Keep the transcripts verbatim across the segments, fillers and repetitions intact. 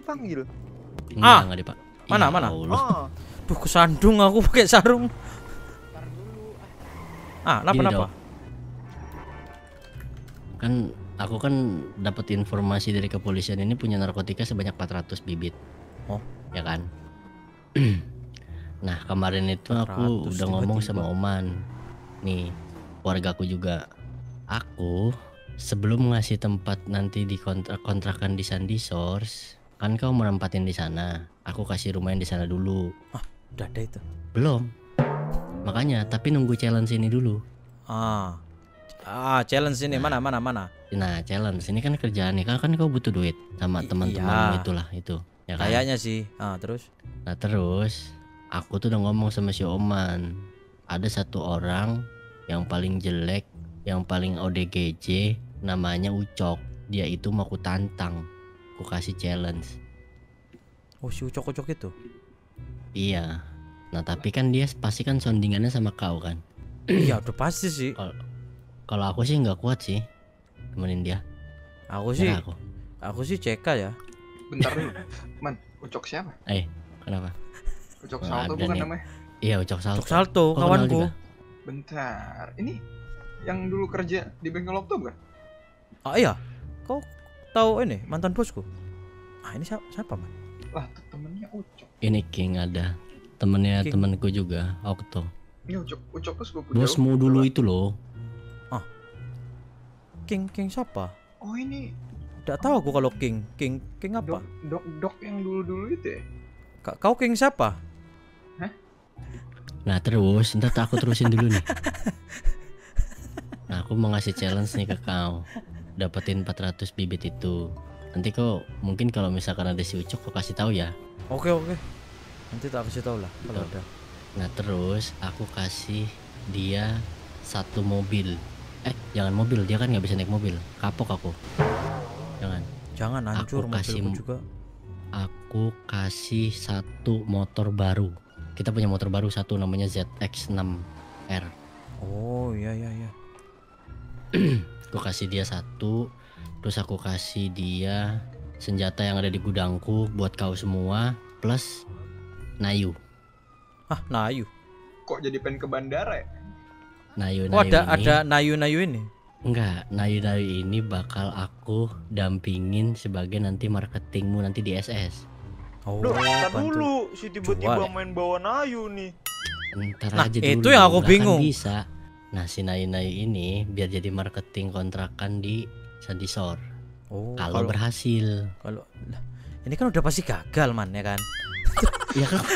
dipanggil. Enggak, Ah, enggak Pak. mana, Ya mana? Allah. Oh, Duh, kesandung aku pakai sarung. Ah, Gini, kenapa-napa? Dok. Kan aku kan dapat informasi dari kepolisian ini punya narkotika sebanyak empat ratus bibit. Oh. Ya kan? Nah, kemarin itu aku empat ratus udah ngomong tiba-tiba. sama Oman. Nih, keluargaku juga. Aku sebelum ngasih tempat nanti di kontrak kontrakan di Sandy Source, kan kau mau nempatin di sana. Aku kasih rumah yang di sana dulu. Udah ada itu. Belum. Makanya, tapi nunggu challenge ini dulu. Ah. Ah, challenge ini mana mana mana. Nah, challenge ini kan kerjaan nih. Kan kan kau butuh duit sama I- teman-teman iya. itulah itu. Ya kan? Kayaknya sih. Ah, terus. Nah, terus aku tuh udah ngomong sama si Oman. Ada satu orang yang paling jelek, yang paling O D G J, namanya Ucok. Dia itu mau ku tantang. Ku kasih challenge. Oh, si ucok-ucok itu. Iya. Nah, tapi kan dia pasti kan soundingannya sama kau kan. Iya, udah pasti sih. Kalau aku sih nggak kuat sih temenin dia. Aku sih, Nyerah aku. aku sih C K ya. bentar dulu. Man, Ucok siapa? Eh, kenapa? Ucok Nggak Salto ada bukan nih. namanya? Iya, Ucok Salto. Ucok Salto, Kau kenal kawanku. juga? Bentar. Ini yang dulu kerja di bengkel laptop kan? Ah iya, kau tahu ini mantan bosku? Ah ini siapa, siapa man? Lah, temennya Ucok. Ini King ada. Temennya King. temenku juga, Okto. Ini Ucok, Ucok tuh sepupu Bosmu jauh. dulu itu loh. King King siapa? Oh, ini Tidak tahu aku kalau King King King apa? dok dok dok yang dulu dulu itu ya? Ka- Kau King siapa? Nah terus, ntar aku terusin dulu nih. Nah aku mau ngasih challenge nih ke kau. Dapetin empat ratus bibit itu. Nanti kau mungkin kalau misalkan ada si Ucok kau kasih tahu ya. Oke oke. Nanti tak kasih tahu lah kalau Gitu. ada. Nah terus aku kasih dia satu mobil. Eh jangan mobil, dia kan nggak bisa naik mobil. Kapok aku. Jangan. Jangan hancur Aku kasih mobilku juga. Aku kasih satu motor baru. Kita punya motor baru satu namanya Z X enam R. Oh iya iya iya. Aku kasih dia satu. Terus aku kasih dia senjata yang ada di gudangku buat kau semua. Plus Nayu. Ah Nayu. Kok jadi pengen ke bandara ya? Nayu Oh Nayu ada ini. ada Nayu Nayu ini. Enggak, Nayu Nayu ini bakal aku dampingin sebagai nanti marketingmu nanti di S S. Oh Loh, tar bantu. dulu si tiba-tiba Jual ya? main bawa Nayu nih. Ntar Nah, aja itu dulu. yang aku lah kan bingung. bisa. Nah si Nayu Nayu ini biar jadi marketing kontrakan di Sandisor. Oh Kalau kalau berhasil. kalau lah, ini kan udah pasti gagal man ya kan. Ya kan.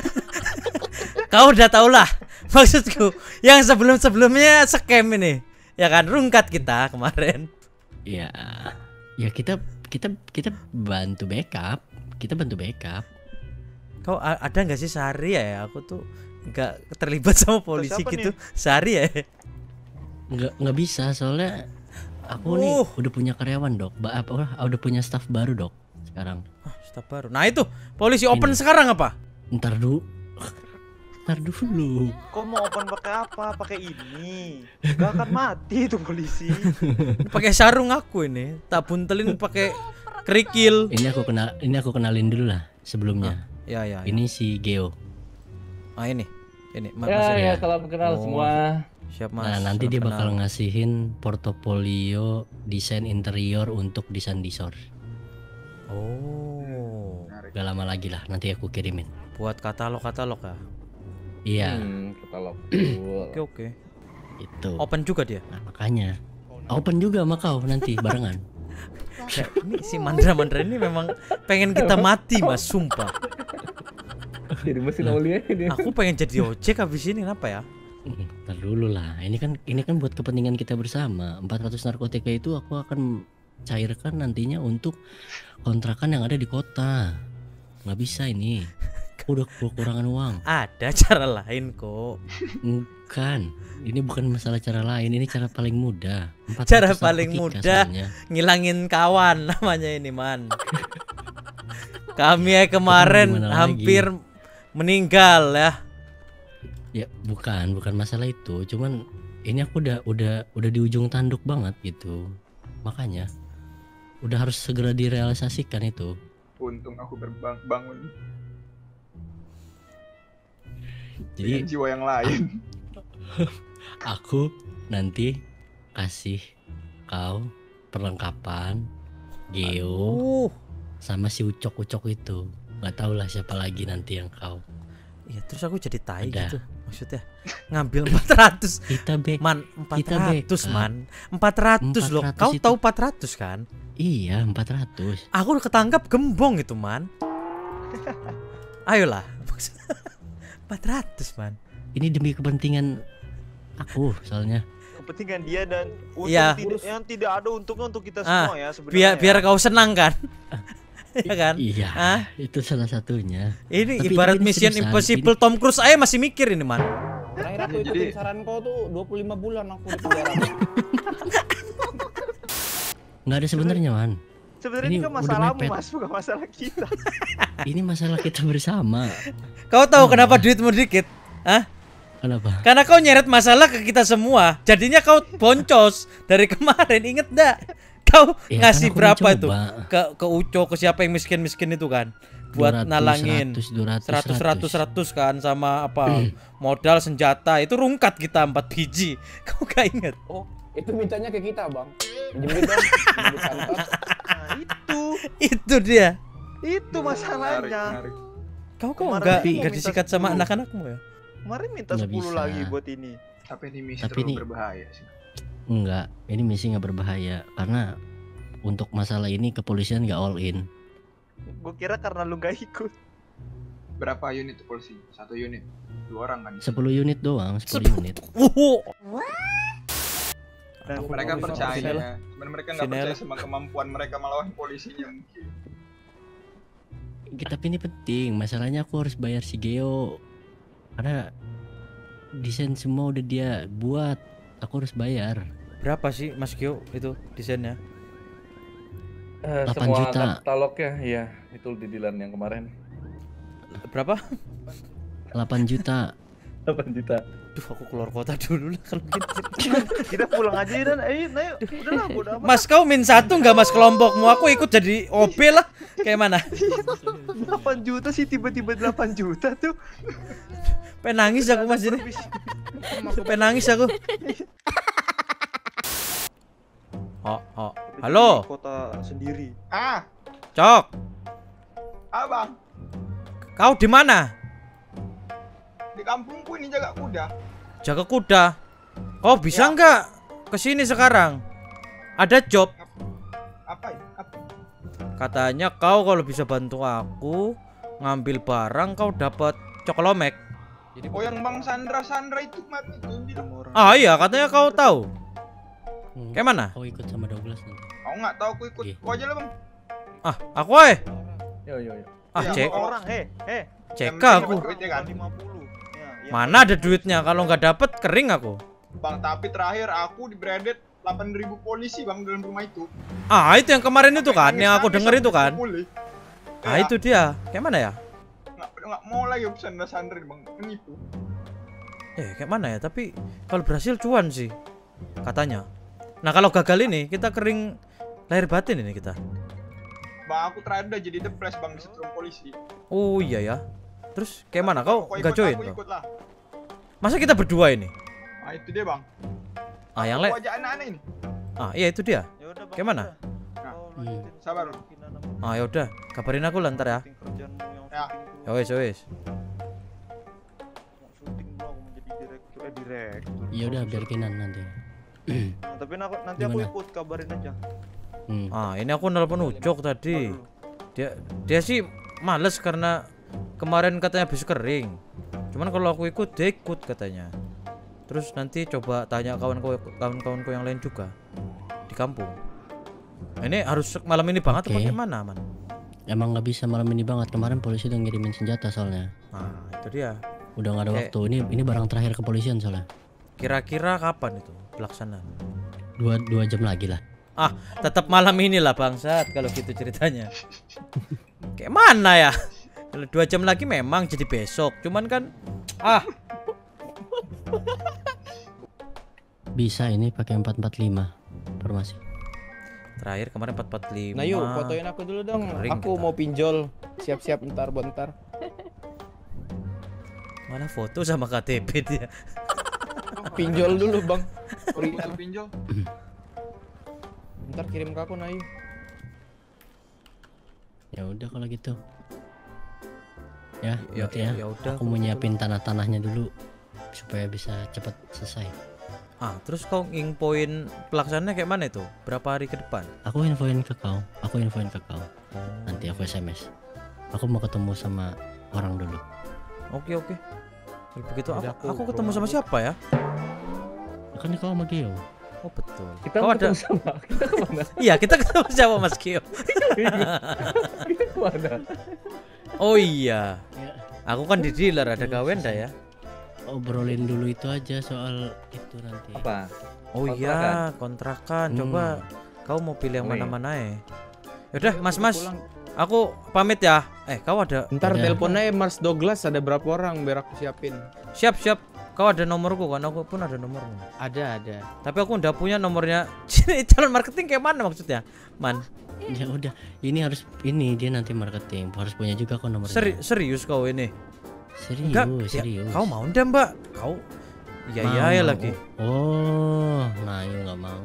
Kau udah tau lah maksudku. Yang sebelum-sebelumnya scam ini. Ya kan rungkat kita kemarin. Ya, ya kita kita kita bantu backup, kita bantu backup. Kau a- ada nggak sih sehari ya? Aku tuh nggak terlibat sama polisi siapa gitu. Sehari ya? Nggak nggak bisa soalnya aku nih Oh. udah punya karyawan dok, ba apa udah punya staff baru dok sekarang. Ah, staf baru. Nah itu polisi open Ini. sekarang apa? Ntar dulu, ntar dulu. Kok mau open pakai apa? Pakai ini. Gak akan mati itu polisi. Ini pakai sarung aku ini. Tak buntelin pakai kerikil. Ini aku kenal, ini aku kenalin dulu lah sebelumnya. Ya ya. ya. Ini si Geo. Ah ini. Ini Ma- Ya, Mas ya, ya. salam kenal Oh. semua. Siap Mas. Nah nanti salam dia bakal kenal. ngasihin portofolio desain interior untuk di Sandisor. Oh. Menarik. Gak lama lagi lah, nanti aku kirimin. Buat katalog-katalog ya. Iya, Hmm, katalog. Betul. Oke oke. itu. Open juga dia. Nah, makanya open juga sama kau nanti barengan. Ya, ini si Mandra-Mandra ini memang pengen kita mati Mas, sumpah. Jadi mesin Aulia ini. Aku pengen jadi ojek habis ini kenapa ya? Ntar dulu lah. Ini kan ini kan buat kepentingan kita bersama. empat ratus narkotika itu aku akan cairkan nantinya untuk kontrakan yang ada di kota. Nggak bisa ini. Udah kekurangan uang. Ada cara lain kok. Bukan. Ini bukan masalah cara lain. Ini cara paling mudah. empat ratus Cara paling narkotika mudah. soalnya. Ngilangin kawan namanya ini man. Kami ya kemarin Gimana lagi? hampir meninggal ya. Ya bukan, bukan masalah itu. Cuman ini aku udah udah udah di ujung tanduk banget gitu. Makanya udah harus segera direalisasikan itu. Untung aku berbangun Jadi dengan jiwa yang lain. aku nanti kasih kau perlengkapan Geo Uh, sama si Ucok-Ucok itu. Nggak tahu lah siapa lagi nanti yang kau. iya terus aku jadi tai Ada. gitu. Maksudnya ngambil empat ratus. Kita back. Man, Kita empat ratus backup. man. empat ratus loh. empat ratus Kau itu. tahu empat ratus kan? Iya empat ratus. Aku udah ketangkap gembong itu man. Ayolah. empat ratus man. Ini demi kepentingan aku soalnya. Kepentingan dia dan untung Iya. tidak, yang tidak ada untungnya untuk kita Ah, semua ya sebenarnya. Biar ya. biar kau senang kan? Iya kan? Iya. Hah? Itu salah satunya. Ini Tapi- ibarat tapi ini Mission seriusan, Impossible Tom Cruise aja masih mikir ini man. Terakhir aku Ya, ikutin jadi- saran kau tuh dua puluh lima bulan aku di penjara. Nggak ada sebenarnya man. Sebenarnya Ini ini kan udah masalahmu mepet. Mas, bukan masalah kita. Ini masalah kita bersama. Kau tahu Oh. kenapa duitmu dikit? Hah? Kenapa? Karena kau nyeret masalah ke kita semua. Jadinya kau boncos dari kemarin. Ingat enggak? Kau Ya, ngasih kan aku berapa itu? mencoba. Ke ke Uco, ke siapa yang miskin-miskin itu kan? Buat dua ratus, nalangin seratus, seratus seratus seratus kan sama apa? Modal senjata. Itu rungkat kita empat biji. Kau gak inget? Oh, itu mintanya ke kita, Bang. Pinjemin dong. Pinjemin kantor. Nah, itu Itu dia. itu Menarik, masalahnya. menarik. Kau kau Kemarin enggak aku enggak minta disikat sama sepuluh. anak-anakmu ya? Kemarin minta Nggak sepuluh bisa. lagi buat ini. Tapi ini misi Tapi terlalu ini- berbahaya sih. Enggak, ini misi nggak berbahaya karena untuk masalah ini kepolisian nggak all in. Gue kira karena lu gak ikut. Berapa unit tuh polisi? Satu unit. Dua orang kan. sepuluh unit doang, sepuluh unit. Uh. Dan Aku Mereka mau percaya. Sinel. Cuman mereka nggak Sinel. percaya sama kemampuan mereka melawan polisinya mungkin. Tapi ini penting, masalahnya aku harus bayar si Geo karena desain semua udah dia buat, aku harus bayar. Berapa sih Mas Gio itu desainnya? Eh, delapan semua juta. katalognya, iya, itu di Dilan yang kemarin. Berapa? delapan juta. delapan juta. Duh, aku keluar kota dulu lah kalau gitu. kita pulang aja ya, dan ayo, ayo, udahlah, bodo amat. Mas kau min satu nggak mas kelompokmu? Aku ikut jadi O B lah. Kayak mana? delapan juta sih tiba-tiba delapan juta tuh. Penangis aku mas ini. Penangis aku. Oh, oh. Halo, Kota sendiri. Ah, Cok. abang, Kau di mana? di kampungku ini jaga kuda. Jaga kuda. Kau bisa Ya. nggak kesini sekarang? Ada job. Apa ya? Apa? Katanya kau kalau bisa bantu aku ngambil barang kau dapat coklomek. Jadi Oh, yang Bang Sandra Sandra itu mati itu yang bilang. Ah iya, katanya kau tahu. Hmm, Kayak mana? Kau ikut sama Douglas nanti. Aku nggak tahu, aku ikut. Oke. Kau aja lah bang. Ah, aku eh. Yo yo yo. Ah, Iya, cek. mau- Orang, he, he. Cek Yang penting aku. dapat duitnya kan? lima puluh. Ya, ya. Mana ada duitnya? Kalau nggak dapet kering aku. Bang, tapi terakhir aku di branded delapan ribu polisi bang dalam rumah itu. Ah, itu yang kemarin itu kan, yang aku denger itu kan. Ah, Ya, itu dia. Kayak mana ya? nggak nggak mau lagi Sandra Sandra bang menipu. Eh, kayak mana ya? Tapi kalau berhasil cuan sih katanya. Nah, kalau gagal ini kita kering lahir batin ini kita. Bang, aku terakhir udah jadi the place bang di setrum polisi. Oh iya ya. Terus kayak mana? Kau Kau nggak ikut, join? aku Kau? ikut lah. Masa kita berdua ini? Nah itu dia bang. Ah, yang Aku lain. ajak anak-anak ini. Ah, iya itu dia. Ya udah, Bang, Kayak mana? udah. Kau Hmm. lanjutin Sabar. kemungkinan apa. Ah, ya udah. Kabarin aku lah ntar ya. Syuting kerjaanmu yang Ya. syuting Ya wes, ya wes. tuh. Mau syuting dulu aku menjadi direktur, eh direktur. Ya udah biar Kinan nanti. Nah, tapi aku, nanti aku Gimana? ikut, kabarin aja. Hmm. Ah, ini aku nelpon Ucok tadi. Dulu. Dia dia sih males karena kemarin katanya habis kering. Cuman kalau aku ikut dia ikut katanya. Terus nanti coba tanya kawan-kawan kawan-kawanku yang lain juga di kampung. Nah, ini harus malam ini banget Oke. apa gimana, Man? Emang nggak bisa malam ini banget, kemarin polisi udah ngirimin senjata soalnya. Nah, itu dia. Udah nggak ada Oke. waktu. Ini ini barang terakhir kepolisian soalnya. Kira-kira kapan itu pelaksanaan? Dua dua jam lagi lah. Ah, tetap malam inilah bangsat kalau gitu ceritanya. Kayak mana ya? Kalau dua jam lagi memang jadi besok. Cuman kan ah, Bisa ini pakai empat empat lima formasi. Terakhir kemarin empat empat lima. Nah yuk fotoin aku dulu dong. Kering Aku kita. mau pinjol. Siap-siap ntar bentar. Mana foto sama K T P dia. Pinjol dulu bang. Pinjol, pinjol. Ntar kirim ke aku Nayu. Ya udah kalau gitu. Ya, Ya, berarti ya. ya udah. Aku mau nyiapin tanah-tanahnya dulu supaya bisa cepat selesai. Ah, terus kau ingin poin pelaksanaannya kayak mana itu? Berapa hari ke depan? Aku infoin ke kau. Aku infoin ke kau. Nanti aku S M S. Aku mau ketemu sama orang dulu. Oke, oke. Kalau begitu aku, Udah, aku aku ke ketemu rumah sama aku. siapa ya? Kan kau sama Geo. Oh, betul. Kita Kau mau ada? ketemu sama. Kita kemana? Iya, kita ketemu siapa Mas Kio? Kita kemana? Oh iya. Ya. Aku kan di dealer, ada gawen dah ya. Obrolin dulu itu aja soal itu nanti. Apa? Oh iya, kontrakan. Coba kau mau pilih yang Oh, iya. mana-mana ya? Yaudah, Mas Mas, Pulang. aku pamit ya. Eh, kau ada? Ntar Udah. telepon aja Mas Douglas ada berapa orang biar aku siapin. Siap siap. Kau ada nomorku kan? Aku pun ada nomormu. Ada ada. Tapi aku udah punya nomornya. Sini calon marketing kayak mana maksudnya? Man, Ya udah, ini harus ini dia nanti marketing harus punya juga kok nomornya. seri serius kau ini? Serius, Enggak, ya, serius. kau mau ndak Mbak? Kau? Iya Mau, iya ya mau. lagi. Oh, nah yuk nggak mau.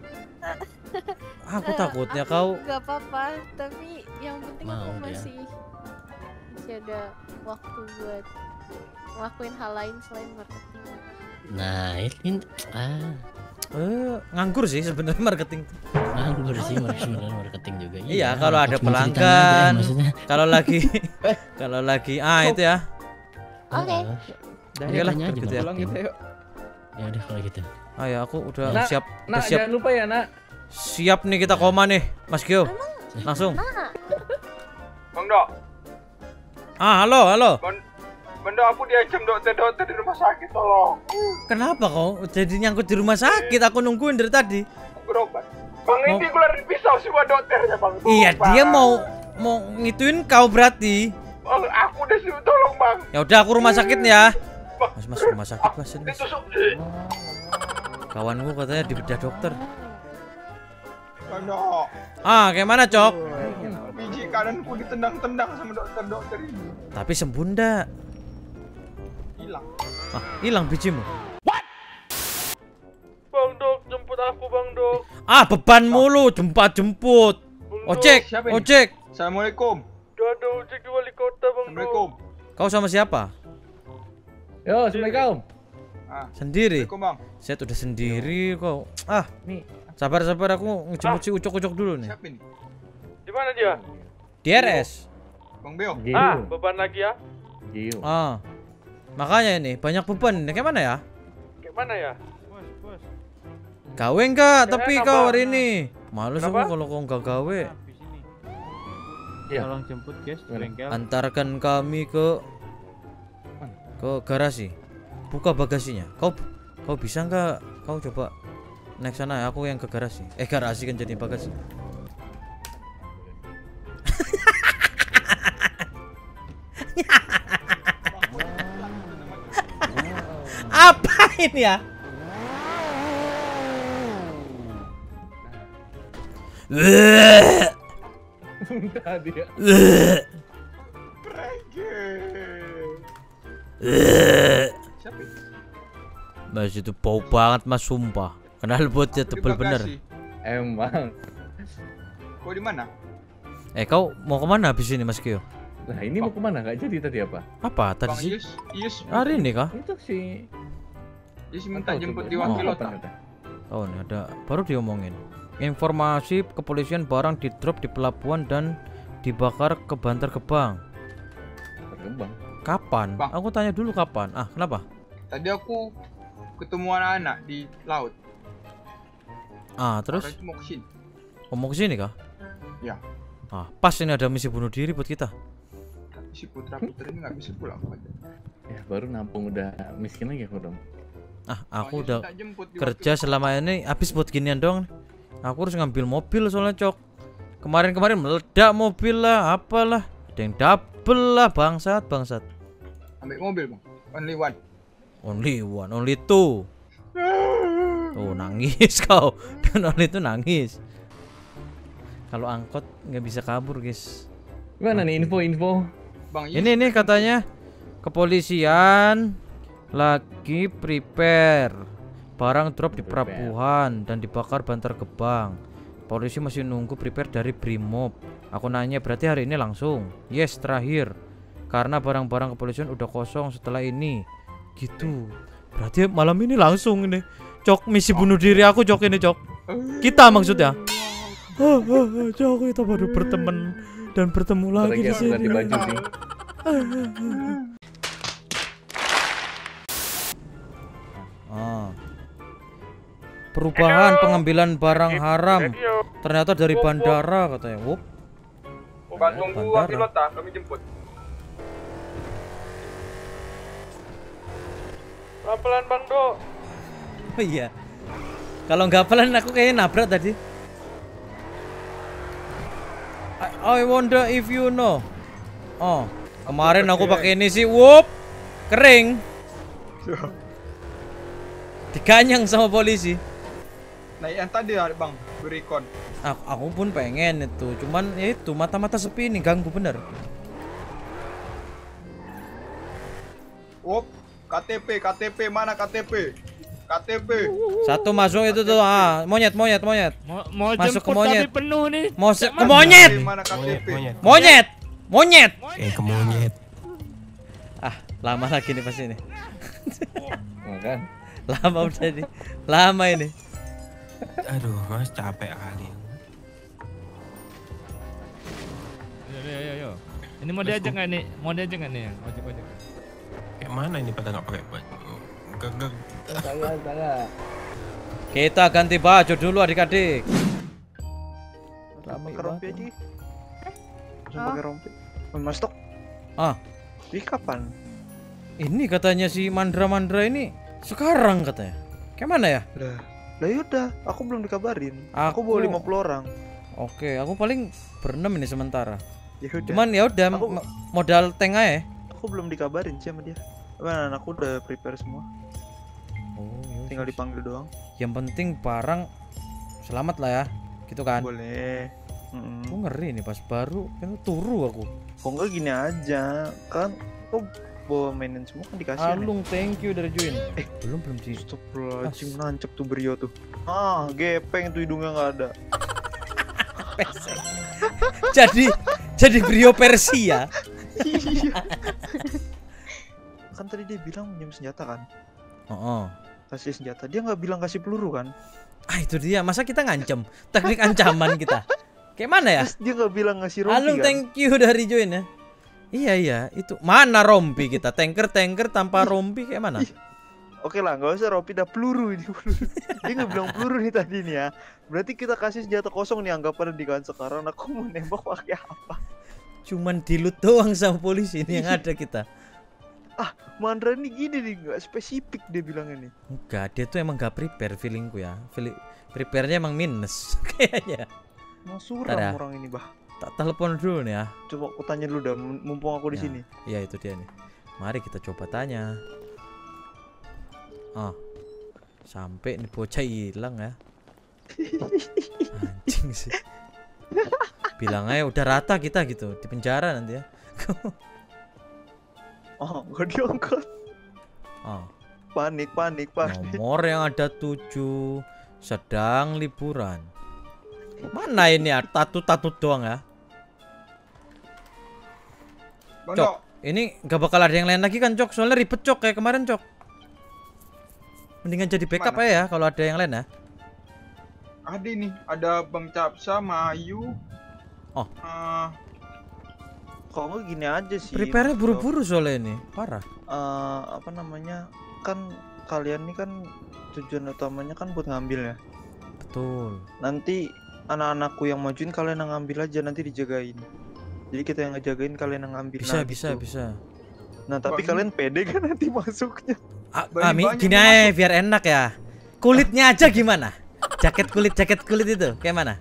Aku takutnya kau. Gak apa-apa, tapi yang penting Mau aku dia. masih masih ada waktu buat ngelakuin hal lain selain marketing. Nah ini ah Eh, nganggur sih sebenarnya marketing. nganggur sih sebenarnya marketing juga. Iya, kalau ada cuma ceritain aja, pelanggan. maksudnya. Kalau lagi kalau lagi ah itu ya. Oke. Ah, Dah, Oke ya, lah, tanya aja gitu ya. pulang kita yuk. Ya udah kalau gitu. Ah ya, aku udah Nak, siap. Nak, Udah siap. jangan lupa ya, Nak. Siap nih kita koma nih, Mas Gio. Langsung. Bang Dok, Ah, halo, halo. Bang Dok, aku diancam dokter-dokter di rumah sakit, tolong. Kenapa kau jadi nyangkut di rumah sakit? Aku nungguin dari tadi. Berobat. Bang, Mau- ini keluarin pisau semua dokternya, Bang. Iya, Tolong, dia Bang. mau mau ngituin kau berarti. Bang, aku udah suruh tolong, Bang. Ya udah aku rumah sakit nih ya. Mas, Mas rumah sakit Mas ini. Mas. Ditusuk. Kawanku katanya di bedah dokter. Bang Dok, Ah, kayak mana, Cok? biji kananku ditendang-tendang sama dokter-dokter ini. Tapi sembuh ndak? Hilang. Ah, hilang bijimu. Bang Dok, jemput aku, Bang Dok. Ah, beban mulu jemput-jemput. Ojek, Siapa ini? ojek. Assalamualaikum. Udah ada ojek di wali kota, Bang Dok. Assalamualaikum. Kau sama siapa? Yo, Assalamualaikum. Ah, Sendiri. Assalamualaikum, Bang. Saya udah sendiri kok. Ah, Nih, sabar-sabar aku ngejemput si ucok-ucok dulu nih. Siapa ini? Di mana dia? D R S. Bang Beo. ah, Beban lagi ya? Gio. Ah. Makanya ini banyak beban. Ini kayak mana ya? Kayak mana ya? Gawe enggak? Tapi enak, kau Bang. hari ini. Males aku Kenapa? kalau kau enggak gawe. Iya. Tolong jemput guys di Mana? bengkel. Antarkan kami ke ke garasi. Buka bagasinya. Kau kau bisa enggak? Kau coba naik sana, aku yang ke garasi. Eh, garasi kan jadi bagasi. Apa ini ya? Entah dia. Siapa ini? Mas itu bau banget mas, sumpah. Kenal botnya Di tebel bener. bagasi. Emang. Kau di mana? Eh, kau mau kemana habis ini mas Kio? Nah, ini mau kemana? Gak jadi tadi apa? Apa tadi Bang sih? Ius, Ius. Hari ini kah? Itu sih. Ius minta Tahu jemput coba. di Oh, wakil Apa otak. kata? Oh, ini ada baru diomongin. Informasi kepolisian barang di drop di pelabuhan dan dibakar ke Bantar Gebang. Berkembang. Kapan? Bang. Aku tanya dulu kapan. Ah, kenapa? Tadi aku ketemu anak-anak di laut. Ah, terus Mereka itu mau kesini. ngomong ke sini kah? Ya. Ah, pas ini ada misi bunuh diri buat kita. Tapi si putra putri ini nggak bisa pulang. Ya, baru nampung udah miskin lagi aku dong. Ah, aku Bang Ius udah minta jemput di kerja wakil selama ini habis buat ginian dong. Aku harus ngambil mobil soalnya, Cok. Kemarin-kemarin meledak mobil lah, apalah. Ada yang double lah, bangsat, bangsat. otak. Ambil mobil, Bang. Only one. Only one, only two. Tuh nangis kau. Dan only itu nangis. Kalau angkot nggak bisa kabur, guys. Gimana nih info-info? Bang Yus, Ini nih katanya kepolisian lagi prepare barang drop di Prepare. pelabuhan dan dibakar Bantar Gebang. Polisi masih nunggu prepare dari Brimob. Aku nanya berarti hari ini langsung. Yes, terakhir. Karena barang-barang kepolisian udah kosong setelah ini. Gitu. Berarti malam ini langsung ini. Cok, misi bunuh diri aku, Cok, ini, Cok. Kita maksudnya. Ah, ah, ah, Cok, kita baru berteman dan bertemu lagi di Lagi sini. ganti baju sih. Ah. Perubahan pengambilan barang haram ternyata dari bandara katanya. Wup. Bandung Bandara. pilot ah, kami jemput. Pelan-pelan Bang Do. Oh iya. Kalau nggak pelan aku kayaknya nabrak tadi. I, I wonder if you know. Oh, kemarin aku pakai ini sih, wup, kering. Diganyang sama polisi. Nah yang tadi ada bang, berikon. Aku, aku pun pengen itu, cuman ya itu mata-mata sepi ini ganggu bener. Op, K T P, K T P mana K T P? K T P. Satu masuk itu tuh, ah, monyet, monyet, monyet. Mau, mau Masuk ke jemput monyet. tapi penuh nih. Mau se- ke K T P, monyet, Mana K T P? monyet, monyet. Eh ke monyet. Ah, lama lagi nih pasti ini. Nah, kan? Lama udah nih, lama ini. Aduh, mas capek kali. Ayo, ayo, ayo, ayo. Ini mau diajak nggak nih? Mau diajak nggak nih yang ojek-ojek? Kayak mana ini pada nggak pakai baju? Gak, gak. Saya, saya. Kita ganti baju dulu adik-adik. Pakai rompi aja. Langsung Oh. pakai rompi. Mas Tok. Ah. Ini kapan? Ini katanya si Mandra-Mandra ini sekarang katanya. Kayak mana ya? Lah, lah yaudah, aku belum dikabarin. Aku, Aku- bawa lima puluh orang. Oke, aku paling berenam ini sementara. Ya udah. Cuman ya udah Aku- m- modal tank aja. aku belum dikabarin sih sama dia. Mana aku udah prepare semua. Oh, ya Tinggal udah. dipanggil doang. Yang penting barang selamat lah ya. Gitu kan. Boleh. Mm-mm. Aku ngeri nih pas baru kan turu aku. Kok enggak gini aja? Kan kok bawa mainin semua kan dikasih. nih. Alung, thank you dari Juin. Eh, belum belum sih. Astagfirullahaladzim, nancep tuh Brio tuh. Ah, gepeng tuh hidungnya nggak ada. Pesek. jadi jadi Brio Persia. Iya. Kan tadi dia bilang minjem senjata kan? Oh, oh. Kasih senjata. Dia nggak bilang kasih peluru kan? Ah itu dia. Masa kita ngancem? Teknik ancaman kita. Kayak mana ya? Terus dia nggak bilang ngasih rompi Alung, kan? thank you dari Join ya. Iya iya, itu mana rompi kita? Tanker-tanker tanpa rompi kayak mana? Oke lah, nggak usah rompi, dah peluru ini peluru. Dia nggak bilang peluru nih tadi nih ya. Berarti kita kasih senjata kosong nih, anggapan di kan sekarang aku mau nembak pakai apa? Cuman dilut doang sama polisi ini yang ada kita. Mandra nih gini nih, nggak spesifik dia bilang ini. Enggak, dia tuh emang gak prepare feelingku ya. Feeling prepare-nya emang minus kayaknya. Mau suram Ntar ya. orang ini bah. Tak telepon dulu nih ya. Coba aku tanya dulu dah, mumpung aku di Ya. sini. Iya itu dia nih. Mari kita coba tanya. Oh. Sampai nih bocah hilang ya. Anjing sih. Bilang aja udah rata kita gitu di penjara nanti ya. Oh, nggak diangkat. Oh. Panik, panik, panik. Nomor yang ada tujuh sedang liburan. Mana ini ya? Tatut-tatut doang ya. Bang Cok, Dok, ini gak bakal ada yang lain lagi kan Cok? Soalnya ribet Cok kayak kemarin Cok. Mendingan jadi backup Mana? aja ya kalau ada yang lain ya. ada nih, ada Bang Capsa, Mayu. Oh. eh, Kok nggak gini aja sih? Prepare-nya Mas Tok. buru-buru soalnya ini, parah. Eh, apa namanya? Kan kalian nih kan tujuan utamanya kan buat ngambil ya. Betul. Nanti anak-anakku yang majuin, kalian yang ngambil aja, nanti dijagain. Jadi kita yang ngejagain, kalian yang ngambil. Bisa Nah, bisa gitu. bisa. Nah tapi Bang, kalian pede kan nanti masuknya? Ah, Banyak- Ami, banyak gini yang aja masuk. biar enak ya. Kulitnya aja gimana? Jaket kulit, jaket kulit itu kayak mana?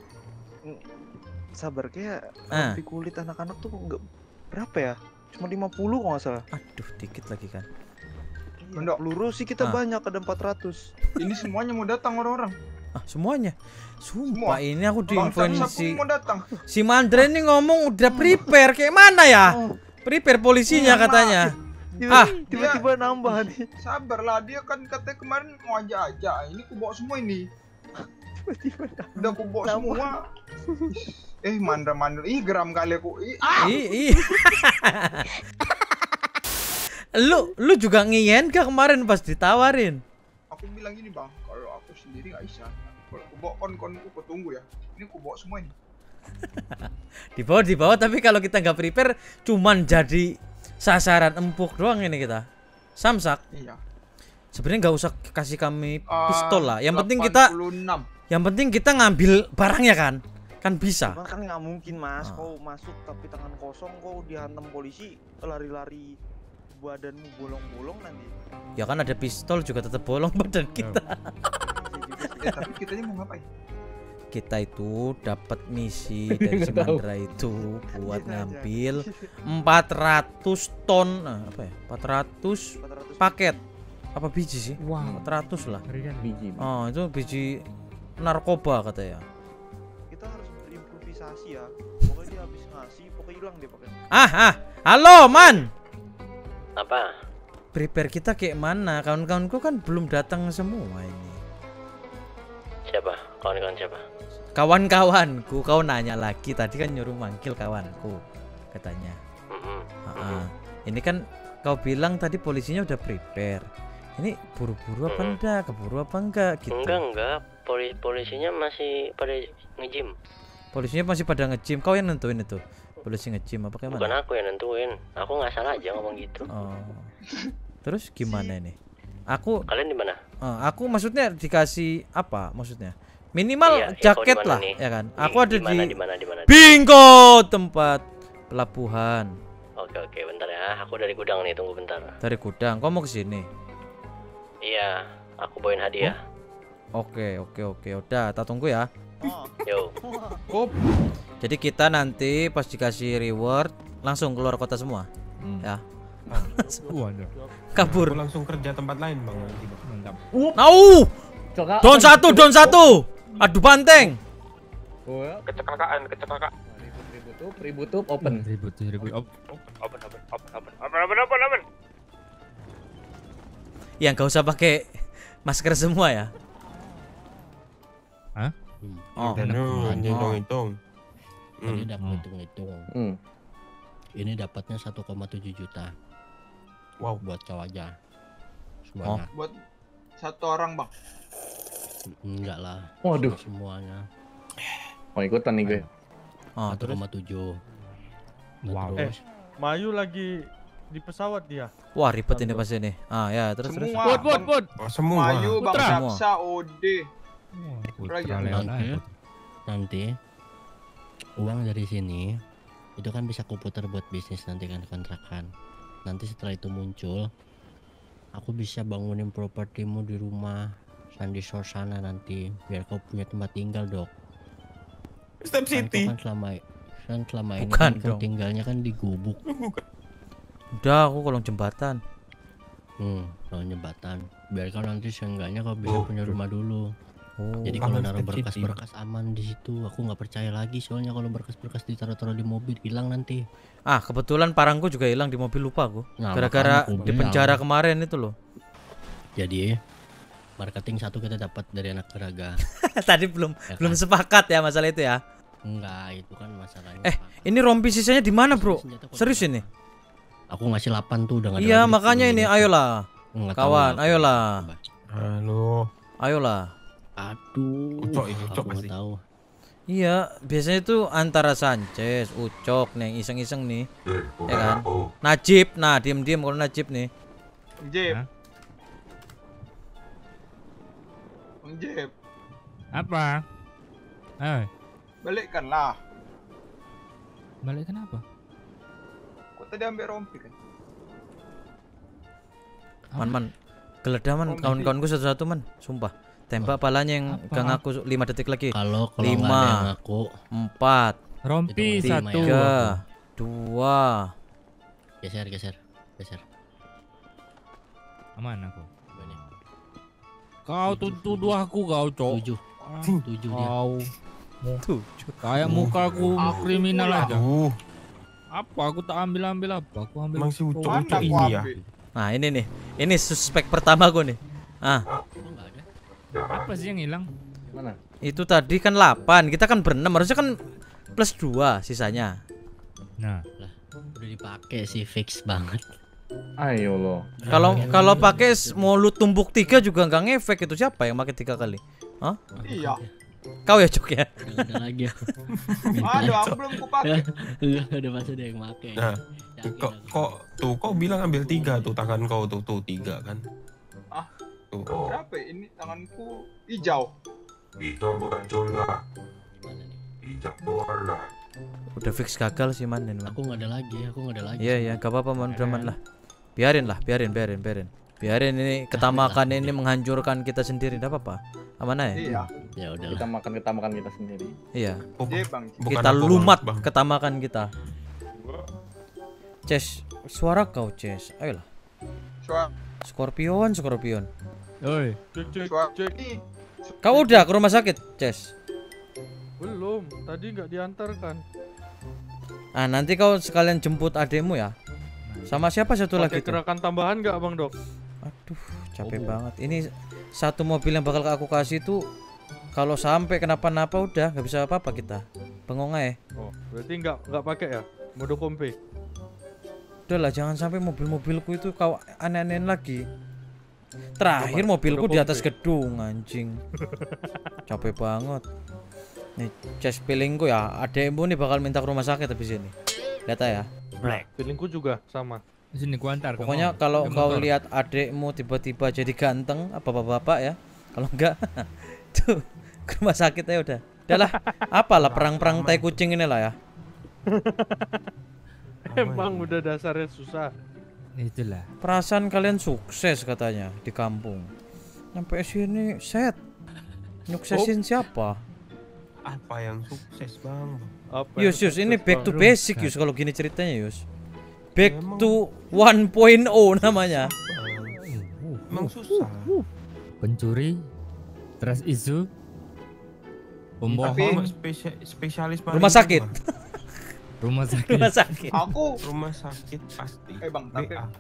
Sabar, kayak Ah. rompi kulit anak-anak tuh nggak berapa ya? Cuma lima puluh kalau nggak salah. Aduh, dikit lagi kan. Iya, Bang Dok. peluru sih kita Ah. banyak, ada empat ratus. ini semuanya mau datang orang-orang. Ah, semuanya. Sumpah Semua. ini aku Bang diinfoin Samsa si pun mau datang. si Mandre ini ngomong udah prepare kayak mana ya? Prepare polisinya katanya. Ah, Tiba-tiba nambah nih. Sabarlah, dia kan katanya kemarin mau aja-aja. Ini ku bawa semua ini. Tiba-tiba nambah. Udah ku bawa semua. Eh, mandra-mandra. Ih, geram kali aku. Ih, ah. i, i. Lu lu juga ngiyen gak kemarin pas ditawarin? Aku bilang gini, Bang. Kalau aku sendiri nggak bisa. Kalau aku bawa kon-konku, aku tunggu ya. Ini ku bawa semua ini. Di bawah di bawah tapi kalau kita nggak prepare cuman jadi sasaran empuk doang ini kita. Samsak. Iya. Sebenarnya nggak usah kasih kami Ah, pistol lah. Yang penting kita delapan puluh enam. yang penting kita ngambil barangnya kan. Kan bisa. Cuman kan nggak mungkin mas, Ah. kau masuk tapi tangan kosong, kau dihantam polisi, lari-lari badanmu bolong-bolong nanti. Ya kan ada pistol juga tetap bolong badan kita. Eh, tapi kitanya mau ngapain? Kita itu dapat misi dari si Mandra itu buat ngambil empat ratus ton nah, apa ya? empat ratus empat ratus paket. Apa biji sih? Wow. empat ratus lah. Biji. Oh, itu biji narkoba katanya. Kita harus berimprovisasi ya. Pokoknya dia habis ngasih, pokoknya hilang dia pakai. Ah, ah. Halo, Man. Apa? Prepare kita kayak mana? Kawan-kawanku kan belum datang semua ini. Siapa? Kawan-kawan siapa? Kawan-kawanku, kau nanya lagi tadi kan nyuruh manggil kawanku katanya. Mm-mm. Ah, ini kan kau bilang tadi polisinya udah prepare. Ini buru-buru apa Mm. enggak? Keburu apa enggak gitu? Enggak enggak, Poli polisinya masih pada nge-gym. Polisinya masih pada nge-gym. Kau yang nentuin itu. Polisi nge-gym apa kayak Bukan mana? aku yang nentuin. Aku nggak salah aja ngomong gitu. Oh. Terus gimana ini? Aku Kalian di mana? eh, aku maksudnya dikasih apa maksudnya? Minimal Iya, iya, kau jaket di mana lah, nih? ya kan? Di- Aku ada di mana, di di mana di mana? Bingo, tempat pelabuhan Oke oke, bentar ya. Aku dari gudang nih, tunggu bentar. dari gudang. Kau mau ke sini? Iya, aku bawain hadiah. Oke, oke, oke. Udah, tak tunggu ya. Oh, Yo. Jadi kita nanti pas dikasih reward langsung keluar kota semua. Hmm. Ya. Waduh. Kabur. langsung kerja tempat lain bang nanti bang. Mantap. Nau! Coba. Don satu, don satu. Adu banteng. Kecelakaan kecelakaan. Ribut tutup, ribut tutup, open. Ribut ribut. Op. Open open open open open open open open. Ya nggak usah pakai masker semua ya. Hah? Oh. Dan hitung hitung. Tadi udah aku hitung-hitung. Hmm. Ini dapatnya satu koma tujuh juta. Wow. Buat cowok aja. Semuanya. Buat satu orang, Bang. Enggak lah. Waduh. Semuanya. Mau ikutan nih gue. Oh, satu terus koma tujuh. Wow. Terus Mayu lagi di pesawat dia. wah ribet ini pas ini. Ah ya, terus terus. Semua. Put put Bang put. Oh, semua. Mayu, Bang Putra. Sapsa, Ode. Putra Putra Leon nanti, aja. nanti uang dari sini itu kan bisa kuputar buat bisnis nanti kan kontrakan. Nanti setelah itu muncul, aku bisa bangunin propertimu di rumah Sandy Shore sana nanti, biar kau punya tempat tinggal dok. Step Kan kau City. kan selama kan selama ini Bukan kan kau dong. tinggalnya kan di gubuk. Udah aku kolong jembatan. Hmm, kalau jembatan. Biar kau nanti seenggaknya kau bisa punya rumah dulu. Oh. Jadi kalau Kalau naruh step berkas-berkas aman di situ, aku nggak percaya lagi soalnya kalau berkas-berkas ditaruh-taruh di mobil hilang nanti. Ah, kebetulan parangku juga hilang di mobil, lupa aku. Nah, Gara-gara makanya aku di bilang. penjara kemarin itu loh. Jadi marketing satu kita dapat dari anak Geraga. Tadi belum Ya belum kan? sepakat ya masalah itu ya. Enggak, itu kan masalahnya. Eh, Pak. Ini rompi sisanya di mana, Bro? Senjata kok Serius dapat. ini? Aku ngasih delapan tuh udah nggak ada Iya, lagi makanya di ini sini. ayolah. Nggak tahu Kawan, aku. ayolah. Coba. Halo. Ayolah. Aduh. Ucok ini, Ucok aku nggak pasti. tahu. Iya, biasanya itu antara Sanchez, Ucok nih yang iseng-iseng nih. Ya kan? Najib, nah diem-diem kalau Najib nih. Bang Jeb. Hah? Bang Jeb. Apa? Eh, Balikkanlah. balik kenapa? Kok tadi ambil rompi kan? Man, man. Geledah man, Oh, kawan-kawanku satu-satu man, sumpah. Tembak palanya yang Apa? gak ngaku lima detik lagi. Kalau kalau nggak Lima. ada yang ngaku, Empat, Rompi Itu satu. lima ya. tiga, dua. geser geser geser. Aman aku. Ini. Kau tuh tuduh aku kau, Cok. Tujuh. Tujuh dia. Wow. Tuh. Kayak mukaku kriminal aja. Aduh, Apa aku tak ambil-ambil apa? Aku ambil. emang si Ucok Oh, Ucok Mana ini gua ya. ambil? Nah, ini nih. Ini suspek pertama gue nih. Ah, Oh, nggak ada. Apa sih yang hilang? Mana? itu tadi kan delapan. Kita kan berenam, harusnya kan plus dua sisanya. Nah, Lah, udah dipakai sih fix banget. Ayo lo. Kalau kalau pakai s- mau lu tumbuk tiga juga nggak ngefek itu. Siapa yang pakai tiga kali? Hah? Iya. Kau ya, Cok ya? Nggak ada lagi. Aduh, aku belum kupakai. Enggak ada masa ada yang pakai. Nah, Yakin kok aku. kok tuh kok bilang ambil tiga tuh tangan kau tuh tuh tiga kan? Ah. Tuh. Berapa ya? Ini tanganku hijau. Gimana nih? Udah fix gagal sih man. Man. Aku nggak ada lagi, aku nggak ada lagi. Iya iya, gak apa-apa man, udah man lah. Biarin lah, biarin, biarin, biarin. Biarin ini ketamakan ini menghancurkan kita sendiri, enggak apa-apa. Aman aja. Iya. Ya udahlah. Kita makan ketamakan kita sendiri. Iya. Oh, Dia bang. bukan Kita aku, lumat Bang. ketamakan kita. Ces, suara kau Ces. Ayolah. Suara, Scorpion, Scorpion. oi. Cek cek suara. cek. Ini Kau udah ke rumah sakit, Ces? Belum. Tadi nggak diantarkan. Ah, nanti kau sekalian jemput adekmu ya. Sama siapa satu lagi Pakai tuh? gerakan tambahan nggak bang dok? Aduh, capek banget. Ini satu mobil yang bakal aku kasih tuh kalau sampai kenapa-napa udah nggak bisa apa-apa kita. Bengong aja. Oh, berarti nggak nggak pakai ya? Mode kompe. Udah lah, jangan sampai mobil-mobilku itu kau aneh-anehin lagi. Terakhir mobilku di atas gedung anjing. Capek banget. Nih, chest feelingku ya, adekmu nih bakal minta ke rumah sakit habis ini. Lihat aja ya. Feelingku juga sama. Sini gua antar. Pokoknya kamu. kalau Pakai kau motor. lihat adekmu tiba-tiba jadi ganteng, apa bapak-bapak ya. Kalau enggak tuh ke rumah sakit aja udah. Udahlah, apalah perang-perang tai kucing ini lah ya. Emang udah dasarnya susah. Itulah. Perasaan kalian sukses katanya di kampung. Sampai sini set. Suksesin siapa? Apa yang sukses bang? Apa Yus, yang Yus, ini sukses, back Bang? to basic Yus kalau gini ceritanya Yus. Back Emang- to one point oh namanya. Emang susah. Pencuri, trust isu, pembohong, Cuma spesia- spesialis Rumah paling sakit. kedua. rumah sakit. Rumah sakit. aku. Rumah sakit pasti. Eh bang, tapi B A.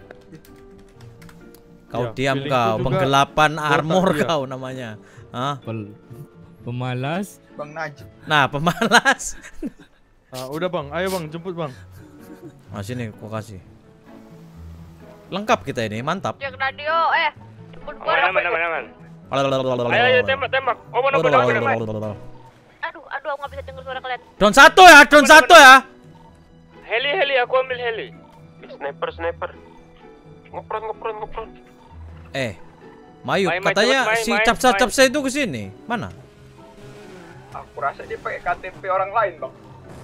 Kau Ya, diam feelingku kau, juga penggelapan armor iya. kau namanya. Hah? Pel- pemalas. bang Najib. Nah, pemalas. Ah, udah bang, ayo bang jemput bang. Nah, sini gua kasih. Lengkap kita ini, mantap. Cek radio, eh. Jemput gua. Aman, aman, aman. Ayo, ayo, tembak, tembak. Oh, mana, mana, mana, mana. Aduh, aduh, aku nggak bisa dengar suara kalian. Don satu ya, don satu ya. Heli, heli, aku ambil heli. Sniper, sniper. Ngepron, ngepron, ngepron. Eh, Mayu, Main, main, katanya cepet, main, si main, capsa main. capsa itu kesini. Mana? Aku rasa dia pakai K T P orang lain bang.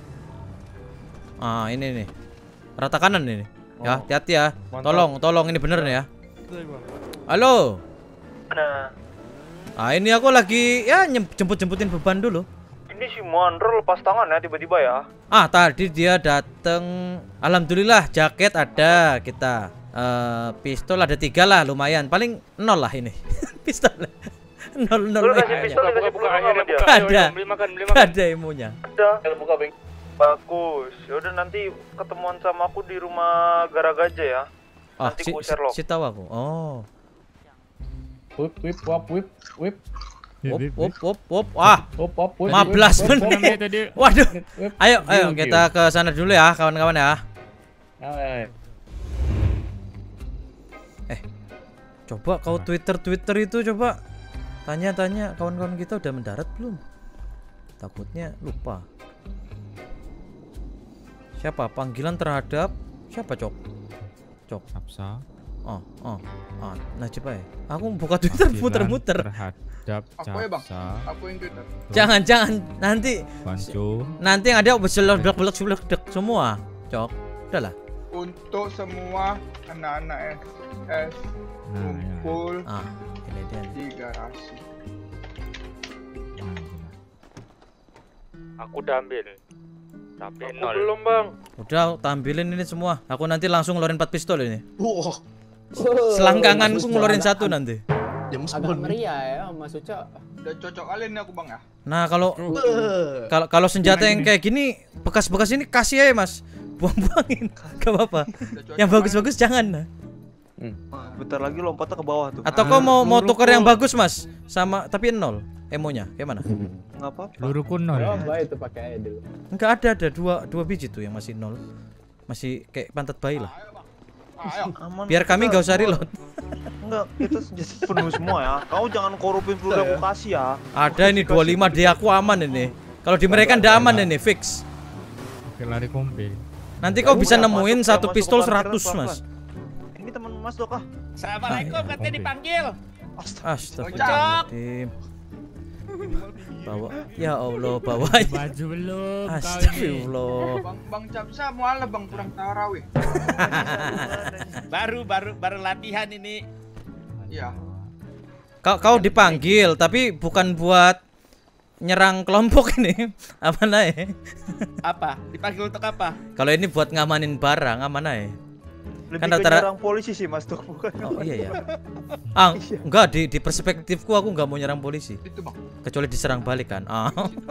Ah, ini nih. Rata kanan ini. Ya, Oh. hati-hati ya. Mantap. Tolong, tolong ini bener nih ya. Udah, bang. Halo. Mana? Ah, ini aku lagi ya nyem- jemput-jemputin beban dulu. Ini si Mandro lepas tangan ya tiba-tiba ya. Ah, tadi dia dateng. Alhamdulillah jaket ada kita. Eh, pistol ada tiga lah, lumayan. Paling nol lah ini. Pistol. nol nol. Lu kasih emunya. pistol, kasih buka akhirnya buka. Nggak Ayo, ada. ayo, beli makan, beli Nggak makan. ada emunya. Udah, buka beng. Bagus. Ya udah nanti ketemuan sama aku di rumah Garagaja ya. Ah, Nanti si, ku si, Sherlock. si tahu aku. Oh. Whip, whip, wap, whip, whip, Wop, wop, wop, wop. Ah, wop, wop, whip. lima belas whip, whip, menit. Namanya tadi. Waduh. whip, whip. Ayo, ayo Deal, kita ke sana dulu ya, kawan-kawan ya. deal. Ayo, ayo. Coba kau Twitter-Twitter itu coba tanya-tanya kawan-kawan kita udah mendarat belum? Takutnya lupa. Siapa panggilan terhadap siapa, Cok? Cok. Capsa. Oh, oh. Ah, Najib aja. Aku buka Twitter Panggilan muter-muter. Terhadap Aku ya bang. Capsa. Aku yang Twitter. Jangan, jangan. Nanti Panco. nanti yang ada belak-belak semua. Cok. Udahlah. Untuk semua anak-anak S S Nah, ya. kumpul Ah, ini dia. nih. di garasi. Nah, itulah. Aku udah ambil. Tapi Aku nol. belum bang. Udah tampilin ini semua. Aku nanti langsung ngeluarin empat pistol ini. Oh, Selangkanganku ngeluarin satu nanti. agak meriah ya Mas Uca. Udah cocok kalian nih aku bang ya. Nah, kalau kalau kalau senjata yang kayak gini bekas-bekas ini kasih aja Mas. Buang-buangin. Gak apa-apa. Yang bagus-bagus jangan. Nah. Hmm. Bentar lagi lompatnya ke bawah tuh. Atau kau mau mau tukar yang bagus Mas sama tapi nol emonya. Kayak mana? Enggak apa-apa. Peluruku nol. Coba itu pakai aja dulu. Enggak ada ada dua dua biji tuh yang masih nol. Masih kayak pantat bayi lah. Aman. Biar kami gak usah reload. Enggak, kita senjata penuh semua ya. Kau jangan korupin peluru aku kasih ya. Ada ini dua puluh lima D aku aman ini. Kalau di mereka ndak aman ini fix. Oke, lari kompe. Nanti kau bisa nemuin satu pistol seratus Mas. Ini teman Mas Dok ah. Assalamualaikum, katanya dipanggil. Astagfirullahaladzim. Bawa, ya Allah bawanya. Baju belum. Astagfirullah. Bang Bang Capsa mualah bang kurang tarawih. Baru baru baru latihan ini. Iya. Kau kau dipanggil tapi bukan buat nyerang kelompok ini. Apa naik? Apa? Dipanggil untuk apa? Kalau ini buat ngamanin barang, aman aja. Lebih Kan ke rata-rata- nyerang polisi sih Mas Dok, bukan. Oh iya ya. Ah, enggak di di perspektifku aku nggak mau nyerang polisi. Itu bang. Kecuali diserang balik kan. Ah.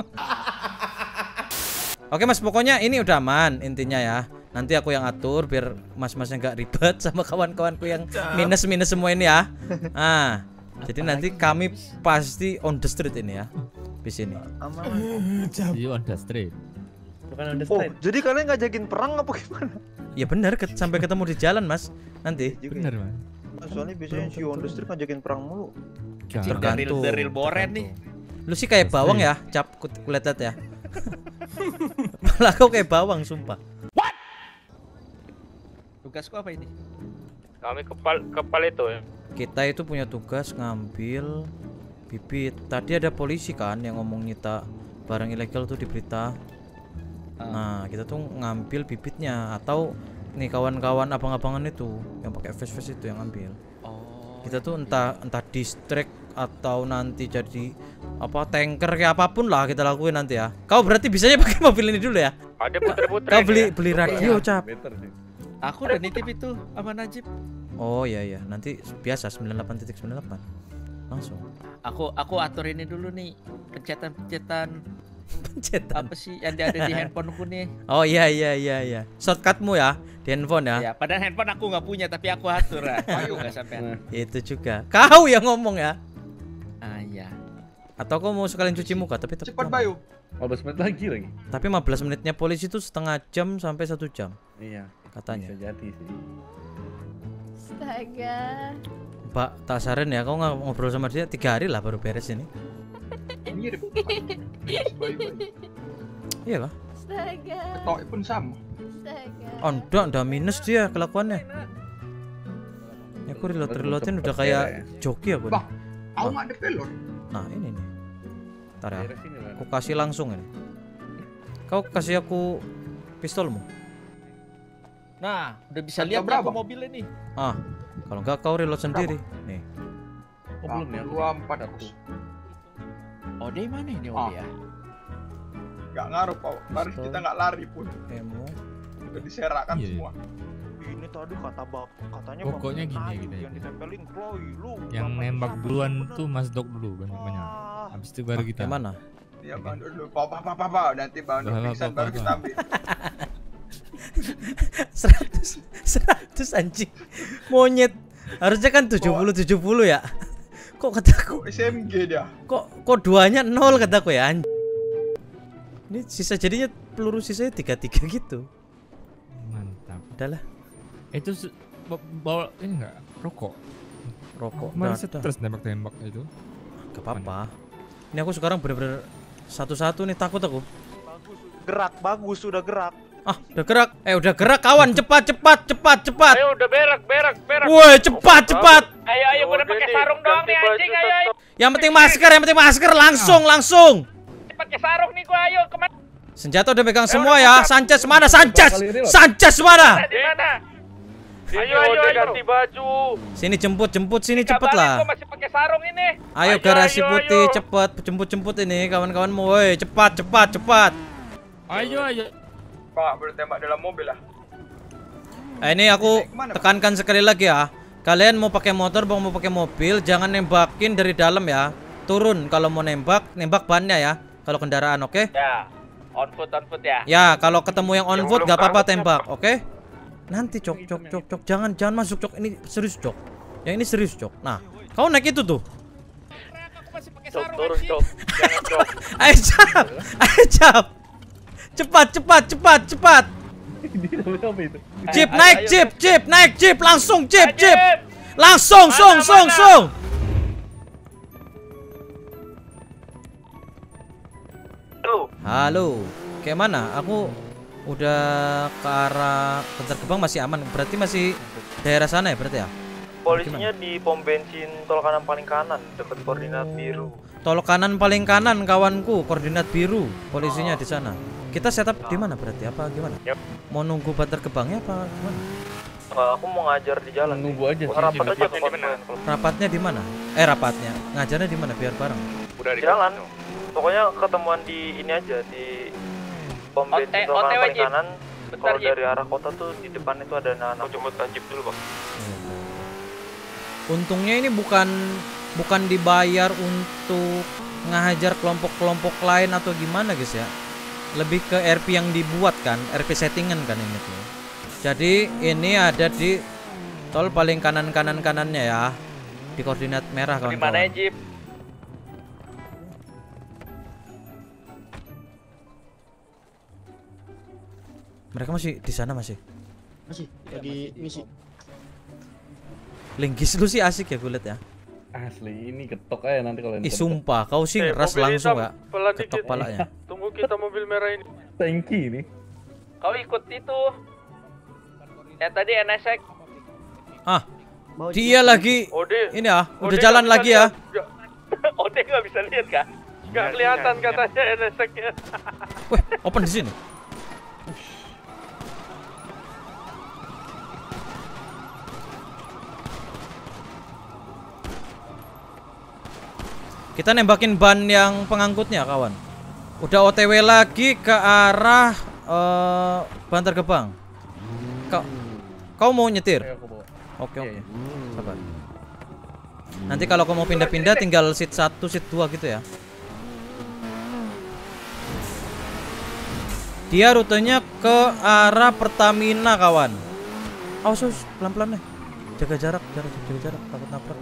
Oke Mas, pokoknya ini udah aman intinya ya. Nanti aku yang atur biar mas-masnya nggak ribet sama kawan-kawanku yang minus-minus semua ini ya. Ah, jadi nanti kami pasti on the street ini ya. Di sini. Aman. You on the street. Bukan on the Oh, street. jadi kalian ngajakin perang apa gimana? Ya benar, ke- sampai ketemu di jalan Mas. Nanti. Bener, Mas. Soalnya biasanya si on the street ngajakin perang mulu. Tergantung. Deril boren nih. Lu sih kayak bawang ya, cap kut- kulit ya. Malah kau kayak bawang sumpah. Tugasku apa ini? Kami kepal kepal itu ya. Kita itu punya tugas ngambil bibit. Tadi ada polisi kan yang ngomong nyita barang ilegal tuh di berita. Nah, kita tuh ngambil bibitnya atau nih kawan-kawan abang-abangan itu yang pakai face-face itu yang ngambil. Oh. Kita tuh entah entah distrik atau nanti jadi apa tanker kayak apapun lah kita lakuin nanti ya. Kau berarti bisanya pakai mobil ini dulu ya? Ada puter-puter. Kau beli beli radio cap. Aku udah nitip itu sama Najib. Oh iya iya, nanti biasa sembilan puluh delapan titik sembilan puluh delapan. Langsung. Aku aku atur ini dulu nih pencetan-pencetan Pencetan. apa sih yang ada di handphoneku nih. Oh iya iya iya iya. Shortcutmu ya di handphone ya. Ya, padahal handphone aku nggak punya tapi aku atur ya. Ayo nggak sampai. Itu juga. Kau yang ngomong ya. Ah iya. Atau kau mau sekalian cuci muka tapi tetap Cepat lama. Bayu. lima belas menit lagi lagi. Tapi lima belas menitnya polisi itu setengah jam sampai satu jam Iya. katanya. Bisa jadi sih. Astaga. Mbak tak saran ya, kau nggak ngobrol sama dia tiga hari lah baru beres ini. Mirip. Bayu-bayu. Iyalah. Astaga. Ketok pun sama. Astaga. Oh enggak, enggak minus dia kelakuannya. Ya aku reload reloadin udah kayak joki aku. Bang, nih. aku nggak ada pelor. Nah ini nih. Ntar ya. Aku kasih langsung ini. Kau kasih aku pistolmu. Nah, udah bisa Harga lihat nih berapa? aku mobil ini. Ah, kalau enggak kau reload sendiri. Nih. Oh, belum ya. Dua empat ratus. Oh, dari mana ini Ah. oh ya? Gak ngaruh Pak. Baru kita nggak lari pun. Emo. Udah diserakkan Iya. semua. Ini tadi kata bak katanya Pokoknya Bang gini Ayu kita yang ini. ditempelin Chloe lu. Yang bapaknya nembak siapa? duluan Bener. tuh Mas Dok dulu banyak-banyak. Ah. Habis itu baru kita. Gimana? Iya bang dulu. Papa papa papa. Nanti bang Bapak, pingsan bapak, baru kita bapak. ambil. seratus seratus anjing. Monyet. Harusnya kan tujuh puluh tujuh puluh ya. Kok kataku? S M G dia. Kok kok duanya nol kataku ya anjing. Ini sisa jadinya peluru sisanya tiga tiga gitu. Mantap. Udahlah, Itu se- ba- bawa ini enggak rokok. rokok. Kemarin Udah, udah. stres nembak-tembak itu. Gak apa-apa. Ini aku sekarang bener-bener satu-satu nih takut aku. Bagus, gerak bagus sudah gerak. Ah, udah gerak. Eh, udah gerak kawan. Cepat, cepat, cepat, cepat. Ayo udah berak, berak, berak. Woi, cepat, cepat. Ayo, ayo udah pakai sarung doang nih anjing, ayo, ayo. Yang penting masker, yang penting masker langsung, langsung. Pakai sarung nih gua, ayo kemana? Senjata udah pegang semua ya. Sanchez mana? Sanchez. Sanchez mana? Di mana? Ayo, ayo, ayo. Ganti baju. Sini jemput, jemput sini cepet lah. Gua masih pakai sarung ini. Ayo garasi putih cepet, jemput-jemput ini kawan-kawanmu. Woi, cepat, cepat, cepat. Ayo ayo. Pak bertembak dalam mobil lah. Eh, ini aku tekankan sekali lagi ya. Kalian mau pakai motor, mau pakai mobil, jangan nembakin dari dalam ya. turun kalau mau nembak, nembak bannya ya. Kalau kendaraan, oke? Ya, on foot, on foot ya. Ya, kalau ketemu yang on Yang foot belum gak apa-apa berangkat tembak, oke? Nanti cok, cok, cok, cok, jangan, jangan masuk cok. Ini serius cok. Yang ini serius cok. Nah, kau naik itu tuh. Cok, turun cok. Jangan cok. Ayo cap, ayo cap. Cepat, cepat, cepat, cepat. Jeep naik, jeep, jeep naik, jeep langsung, jeep, jeep. Langsung, song, song, song. Halo. Halo, kayak mana? Aku udah ke arah Bantar Gebang masih aman. Berarti masih daerah sana ya berarti ya? Polisinya di pom bensin tol kanan paling kanan dekat koordinat biru. Tol kanan paling kanan kawanku, koordinat biru. Polisinya di sana. Kita setup di mana berarti? Apa gimana? Yep. Mau nunggu Bantar Gebangnya apa gimana? Enggak, aku mau ngajar di jalan. Nunggu aja sih. Rapat aja ke Rapatnya di mana? konvoy. Rapatnya di mana? Eh rapatnya, ngajarnya di mana biar bareng. Udah di Jalan. Pokoknya ketemuan di ini aja di pom O T- bensin tol O T W, kanan paling Jip. kanan. Bentar, Kalau Jip. dari arah kota tuh di depan itu ada anak-anak. Aku jemput Jeep dulu bang. Untungnya ini bukan bukan dibayar untuk ngajar kelompok-kelompok lain atau gimana guys ya. Lebih ke R P yang dibuat kan, R P settingan kan ini tuh. Jadi ini ada di tol paling kanan-kanan kanannya ya. Di koordinat merah Di mana ya kawan-kawan. Jeep? Mereka masih di sana masih. Masih lagi misi. Linggis lu sih asik ya gue liat ya. Asli ini ketok aja nanti kalau Ih sumpah, kau sih ngeras langsung gak? Ketok palanya. Tunggu kita mobil merah ini. tanki ini. Kau ikut itu. Ya tadi N S X. Ah, dia lagi Ode. ini ah, Ode udah nggak jalan bisa lagi ya. lihat. Nggak- Ode nggak bisa lihat kak? Nggak kelihatan katanya N S X-nya. Wih, open di sini. Kita nembakin ban yang pengangkutnya, kawan. Udah O T W lagi ke arah uh, Bantar Gebang. Kau, kau mau nyetir? Ayo, aku bawa. Oke, oke. Iya, Sabar. Nanti kalau kau mau pindah-pindah tinggal seat satu, seat dua gitu ya. Dia rutenya ke arah Pertamina, kawan. Awas, awas, pelan-pelan deh. Jaga jarak, jarak, jaga jarak, takut nabrak.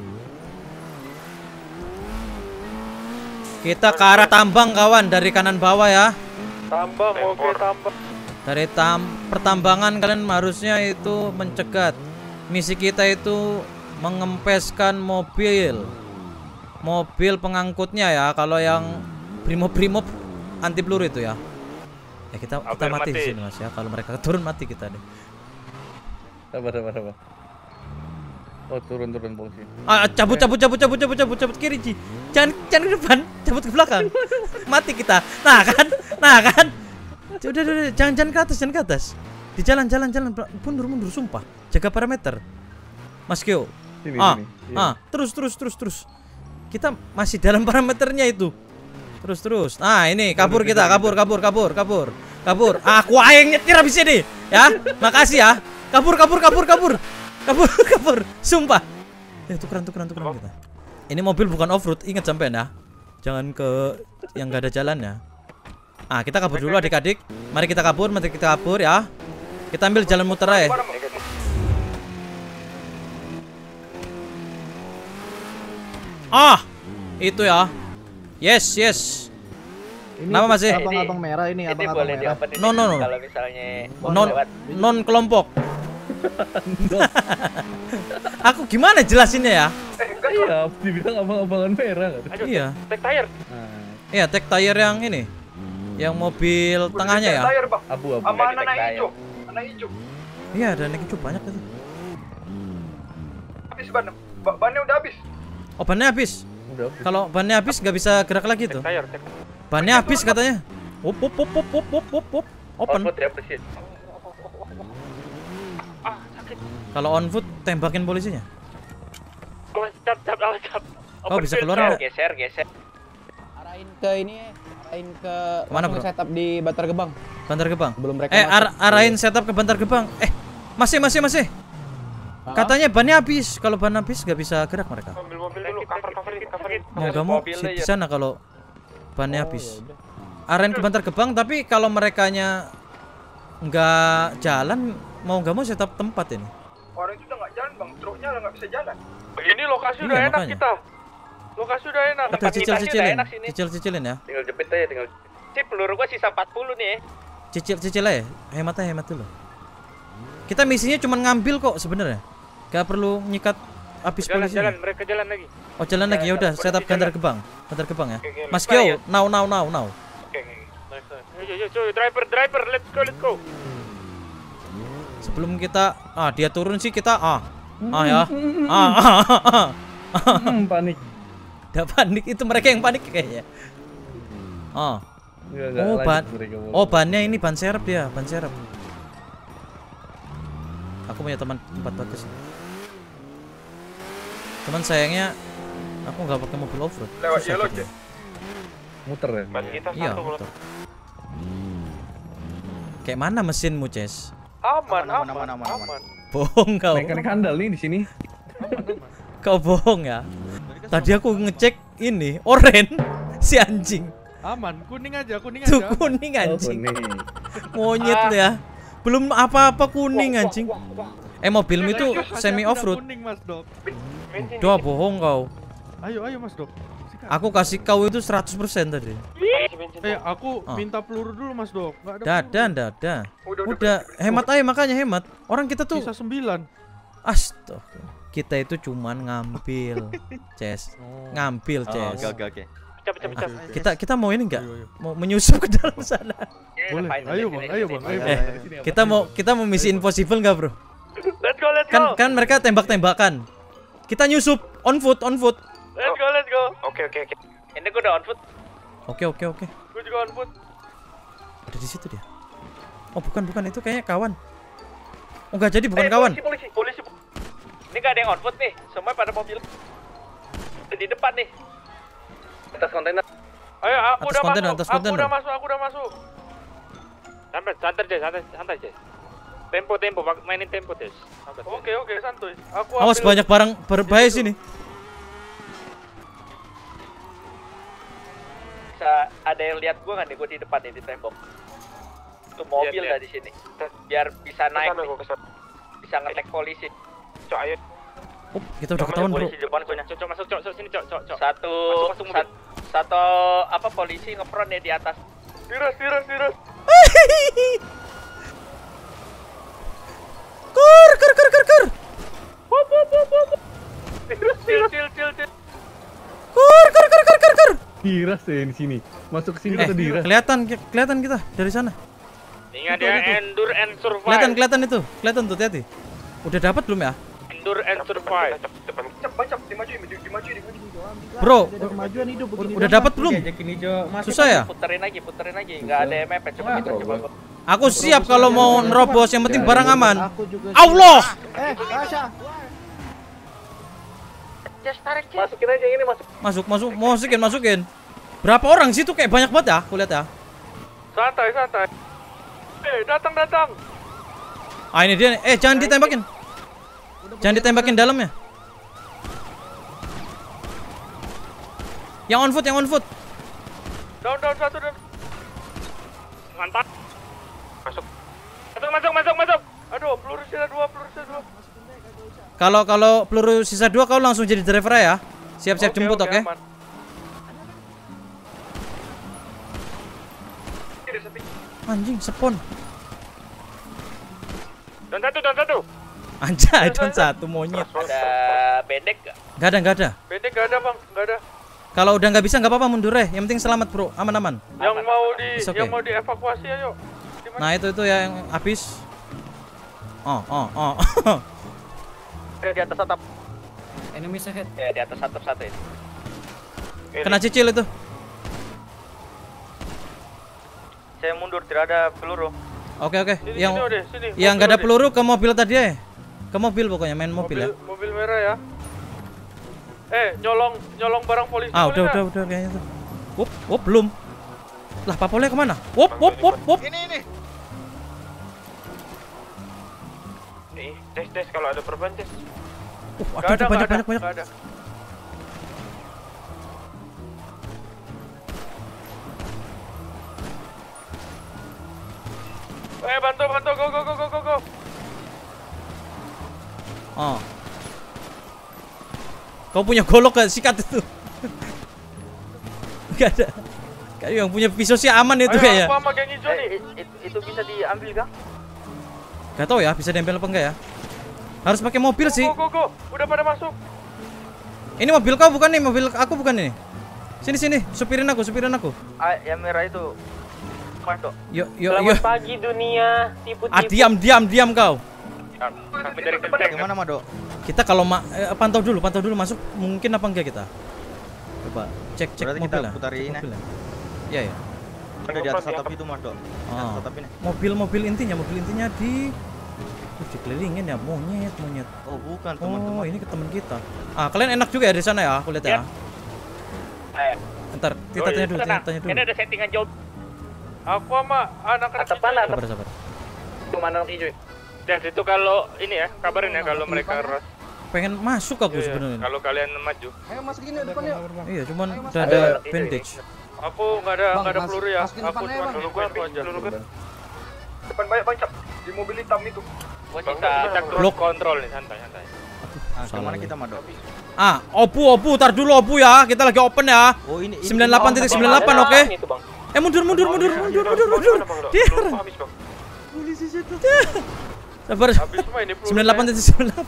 Kita ke arah tambang, kawan, dari kanan bawah ya. Tambang, oke tambang. Dari tam pertambangan kalian harusnya itu mencegat. Misi kita itu mengempeskan mobil. Mobil pengangkutnya ya. Kalau yang brimob-brimob anti peluru itu ya. Ya kita kita Hampir mati di mati. sini Mas ya. Kalau mereka turun mati kita deh. Sabar, sabar, sabar. Oh, turun, turun polisi. Ah, cabut cabut cabut cabut cabut cabut cabut kiri Ji. Jangan jangan ke depan, cabut ke belakang. Mati kita. Nah kan? Nah kan? Udah, udah, udah, jangan jangan ke atas, jangan ke atas. Di jalan jalan jalan mundur mundur sumpah. Jaga parameter. Mas Kyo. Sini, Ah, sini. Iya. ah, terus terus terus terus. Kita masih dalam parameternya itu. Terus terus. Nah, ini kabur kita, kabur kabur kabur kabur. Kabur. Ah, aku aing nyetir habis ini. Ya. Makasih ya. Kabur kabur kabur kabur. Kabur kabur. Sumpah. Eh, tukeran tukeran tukeran kita. Ini mobil bukan off-road, ingat sampean ya. Jangan ke yang gak ada jalannya. Ah, kita kabur dulu adik-adik. Mari kita kabur, mari kita kabur ya. Kita ambil jalan muter aja. Ah, itu ya. Yes, yes. Nama masih Abang-abang merah ini, Ini abang-abang boleh merah. diopenin No, no, no. kalau misalnya non non kelompok. Aku gimana jelasinnya ya? Iya, dibilang abang-abangan merah nggak tuh? Aduh, Iya. tek tire. Nah, Iya, tag tire yang ini. Yang mobil tengahnya ya. Tayar bang. abu-abu. Sama Udah anak di-tag hijau. Anak hijau. Iya, ada naik cukup banyak itu. Habis ban. Ba- Bannya udah habis. Oh, bannya habis. Udah. Kalau bannya habis nggak bisa gerak lagi tuh. Tire, tek. Bannya habis katanya. Up up up up up up up up. Open. Output ya presiden. Kalau on foot tembakin polisinya. Awas, cap, cap, awas, cap. Oh, Open bisa field, keluar cap. nggak? Geser, geser. Arahin ke ini, arahin ke Kemana, langsung bro? setup di Bantar Gebang. Bantar Gebang. Belum mereka Eh, masuk. ar arahin setup ke Bantar Gebang. Eh, masih masih masih. Katanya bannya habis. Kalau ban habis nggak bisa gerak mereka. Ambil mobil dulu, cover coverin coverin. Mau nggak mau sit di sana kalau bannya habis. Arahin ke Bantar Gebang, tapi kalau merekanya nggak jalan, mau nggak mau setup tempat ini. Orang itu udah nggak jalan bang, truknya udah nggak bisa jalan. Ini lokasi Iya, udah enak makanya. kita. Lokasi udah enak. Udah cicil-cicilin, cicil-cicilin ya. Tinggal jepit aja, tinggal. Sip, peluru gua sisa empat puluh nih. Cicil-cicil aja, hemat aja, hemat dulu. Kita misinya cuma ngambil kok sebenarnya. Gak perlu nyikat habis polisi. Jalan, mereka jalan lagi. Oh jalan lagi ya udah, setup Bantar Gebang, Bantar Gebang ya. Oke, oke, Mas lupa ya. Kyo, now now now now. Oke, oke. Nice, nice. Yo, yo, yo, driver, driver, let's go, let's go. Sebelum kita, ah dia turun sih kita, ah, ah ya, ah, ah, ah, ah. Panik. Udah panik, itu mereka yang panik kayaknya. Ah, Nggak, nggak oh lanjut ban, mereka mau. oh bannya ini ban serep dia, ban serep. Aku punya teman empat bagus. Cuman sayangnya aku nggak pakai mobil off-road. Lewat Susah yellow jadinya. aja. Muter ya. Ban kita Iya, satu. motor. Kayak mana mesinmu, Ces? Aman, Aman, aman, aman, aman, aman, aman. Bohong kau. Mekanik handal nih di sini. Kau bohong ya. Tadi aku ngecek ini oren si anjing. Aman, kuning aja, kuning Tuh aja. kuning Oh, anjing. kuning. Monyet lu ya. Belum apa-apa kuning anjing. Eh mobilmu itu semi off road. Kuning Mas Dok. Doa bohong kau. Ayo, ayo Mas Dok. Sikat. Aku kasih kau itu seratus persen tadi. Eh, aku Ah. minta peluru dulu Mas Dok. Nggak ada. Dada, dada. Udah, Udah hemat aja makanya hemat. Orang kita peluru. tuh Sisa sembilan. astaga. Kita itu cuman ngambil, Ces. Ngambil, Ces. oke. Pecah, pecah, pecah. Kita kita mau ini enggak? Ayo, ayo. Mau menyusup ke dalam sana. Boleh. Ayo Bang, ayo Bang, ayo Eh, Bang. kita mau kita mau misi impossible enggak, Bro? Let's go, let's Kan go. kan mereka tembak-tembakan. Kita nyusup on foot, on foot. Let's go, let's go. Oke, oke, oke. Ini gua udah on foot. Oke, oke, oke. Gua juga on foot. Ada di situ dia. Oh, bukan, bukan itu kayaknya kawan. Oh, enggak jadi bukan Eh, kawan. Polisi, polisi, polisi. Ini nggak ada yang on foot nih. Semua pada mobil. Di depan nih. Atas kontainer. Ayo, aku Atas udah kontainer, masuk. atas Aku kontainer. udah masuk, aku udah masuk. Santai, santai aja, santai, santai aja. Tempo, tempo, pak- mainin tempo, Des. Oke, oke, santuy. Aku Awas ambil- banyak barang berbahaya sini. Bisa ada yang lihat gua nggak nih? Gua di depan nih di tembok. Tuh mobil Iya, dah di sini. Biar bisa naik. nih. Bisa ngetek polisi. Cok, ayo. Oh, kita udah ketahuan, Bro. Polisi di depan, cok, cok, masuk, cok, cok, sini, cok, cok, cok. Satu, masuk, masuk sat- satu apa polisi ngepron ya di atas. Virus, virus, virus. Kur, kur, kur, kur, kur. Wup, wup, wup, wup. Virus, cil, cil, cil, cil. Kur, kur, kur, kur, kur, kur. Diras ya di sini. Masuk ke sini Eh, atau diras? kelihatan, kelihatan kita dari sana. Ingat ya, endure and survive. Kelihatan, kelihatan itu. Kelihatan tuh, hati-hati. Udah dapat belum ya? Endure and survive. Cepat, cepat, dimaju, dimaju, dimaju, dimaju. Bro, Kemajuan hidup begini. udah dapat belum? Susah ya? Puterin lagi, puterin lagi. Nggak ada mepet, coba kita coba. Aku siap kalau mau nerobos, yang penting barang aman. Aku juga. Allah! Eh, Rasha. Just tarik, Just. Masukin aja ini masuk. Masuk, masuk, masukin, masukin. Berapa orang sih tuh kayak banyak banget ya? Aku lihat ya. Santai, santai. Eh, datang, datang. Ah ini dia nih. Eh jangan ditembakin. Jangan ditembakin dalamnya. Yang on foot, yang on foot. Down, down, satu, down. Mantap. Masuk. Masuk, masuk, masuk, masuk. Aduh, peluru sisa dua, peluru sisa dua. Kalau kalau peluru sisa dua kau langsung jadi driver ya. Siap-siap jemput, oke? aman. Anjing, sepon. Down satu, down satu. Anjay, don satu monyet. Ada bedek gak? Gak ada, gak ada. Bedek gak ada, Bang. Gak ada. Kalau udah nggak bisa nggak apa-apa mundur ya. Yang penting selamat bro, aman-aman. Yang mau di It's okay. yang mau dievakuasi ayo. Dimana? Nah itu itu yang habis. Oh oh oh. Eh, di atas atap. Enemies ahead. Ya, di atas atap satu ini. Kena cicil itu. Saya mundur, tidak ada peluru. Oke oke. Sini, Yang sini, Ode, sini. yang Mobil, nggak ada Ode. peluru ke mobil tadi ya. Ke mobil pokoknya main mobil, ya. Mobil merah ya. Eh, nyolong nyolong barang polisi. Ah udah boleh udah nggak? udah kayaknya tuh. Wup wup belum. Lah papolnya kemana? Wup wup wup wup. Ini ini. Ih, tes tes kalau ada perban tes. Uh, Nggak ada, nggak banyak, banyak, banyak. nggak ada. Eh bantu bantu go go go go go go. Oh. Kau punya golok gak sikat itu? Gak ada. Kayak yang punya pisau sih aman itu Ayo, kayaknya. aku sama geng hijau nih. Itu, itu bisa diambil kah? Gak tau ya bisa nempel apa enggak ya. Harus pakai mobil sih. Go go go. Udah pada masuk. Ini mobil kau bukan nih, mobil aku bukan ini. Sini sini, supirin aku, supirin aku. Ah, yang merah itu. Mando. Yuk yuk yuk. pagi dunia. Tipu-tipu. Ah diam diam diam kau. Kami dari Kenteng. Gimana Mado? Kita kalau ma eh, pantau dulu, pantau dulu masuk mungkin apa enggak kita. Coba cek cek Berarti mobil kita lah. putarin ya? Mobil lah. Iya ya. Ada di atas atap itu Mando. Ah. Atap ini. Mobil-mobil intinya, mobil intinya di uh, dikelilingin ya monyet monyet. Oh, bukan Oh, teman-teman. ini ke teman kita. Ah, kalian enak juga ya di sana ya, aku lihat ya. Ntar kita tanya dulu, tanya, tanya dulu. Ini ada settingan jauh. Aku sama anak-anak hijau. Sabar, sabar. Mana anak hijau? Dan itu kalau ini ya, kabarin ya kalau mereka ras. Pengen masuk aku Iya, sebenarnya. kalau kalian maju. Ayo masukin yuk depan yuk. Iya, cuman Ayo, Mas. udah ada Ayo, bandage. Aku nggak ada Bang, nggak ada mas- peluru ya. masukin Aku depannya, cuma Bang. peluru gue aku aja. Peluru gue. Depan banyak bancap di mobil hitam itu. Kita cek Blok. kontrol nih santai santai. Ah, kemana kita Mando? Ah, opu opu, tar dulu opu ya. Kita lagi open ya. Oh, ini ini- sembilan puluh delapan titik sembilan delapan oke. Eh mundur mundur mundur mundur mundur mundur. Dia. Habis bang. Sabar. Habis semua ini peluru. sembilan puluh delapan titik sembilan delapan.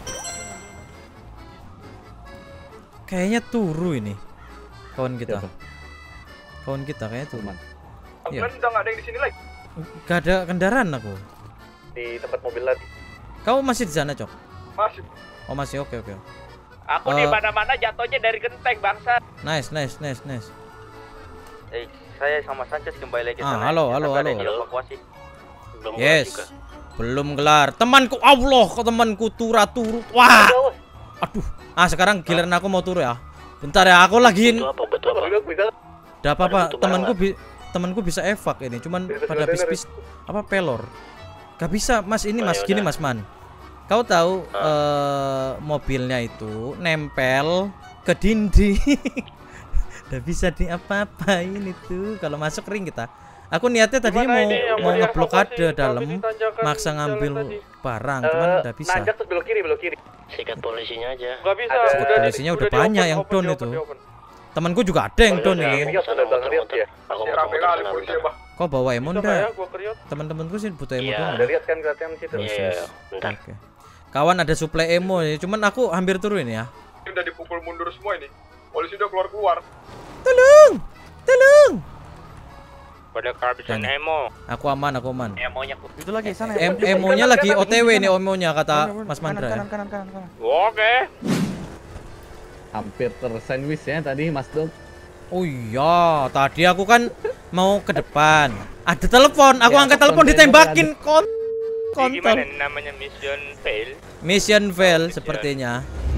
Kayaknya turu ini. Kawan kita. Kawan kita kayaknya turu. Iya. Kalian udah nggak ada yang di sini lagi. Gak ada kendaraan aku. Di tempat mobil tadi. Kau masih di sana, Cok? Masih. Oh, masih. Oke, oke. Aku Eh. di mana-mana jatuhnya dari genteng bangsa. Nice, nice, nice, nice. Eh, saya sama Sanchez kembali lagi Ah, sana. halo, Kita halo, nggak ada halo. yang dievakuasi. Yes. Belum kelar. Temanku Allah, temanku tura turut. Wah. Aduh. Ah, sekarang giliran aku mau turu ya. Bentar ya, aku lagi Udah apa-apa, temanku bi temanku bisa evak ini, cuman pada bis-bis apa pelor. Gak bisa, Mas, ini Mas, gini Mas Man. Kau tahu eh, mobilnya itu nempel ke dinding. Udah bisa diapa-apain itu kalau masuk ring kita. Aku niatnya tadi mau mau ngeblokade dalam, maksa ngambil barang, cuman udah bisa. terus belok kiri, belok kiri. Sikat polisinya aja. Gak bisa. Sikat udah di- polisinya udah di banyak open, yang open, down di itu. open, di open. Temanku juga ada yang down ini. Sana muter-muter. Aku Masih rame kali polisi ya, muter-muter. Bang. Kau bawa emon Bisa nggak ya, dah? gua kriot. Teman-temanku sih butuh emon Iya. doang. Udah lihat kan kelihatan situ. Yes, Iya, yes. iya, bentar. Oke. Kawan ada suplai emo ya, cuman aku hampir turun ya. Ini udah dipukul mundur semua ini. Polisi udah keluar keluar. Tolong, tolong. Pada kehabisan Jangan. emo. Aku aman, aku aman. Emonya. Itu lagi sana. Em emonya lagi O T W nih emonya kata Mas Mandra ya. Kanan, kanan, kanan, kanan. Oke. Hampir tersandwich ya tadi Mas Dok. Oh iya, tadi aku kan mau ke depan. Ada telepon, aku Ya, angkat telepon kontainer ditembakin kon Ini gimana kontol. nih namanya mission fail? Mission fail Mission. sepertinya.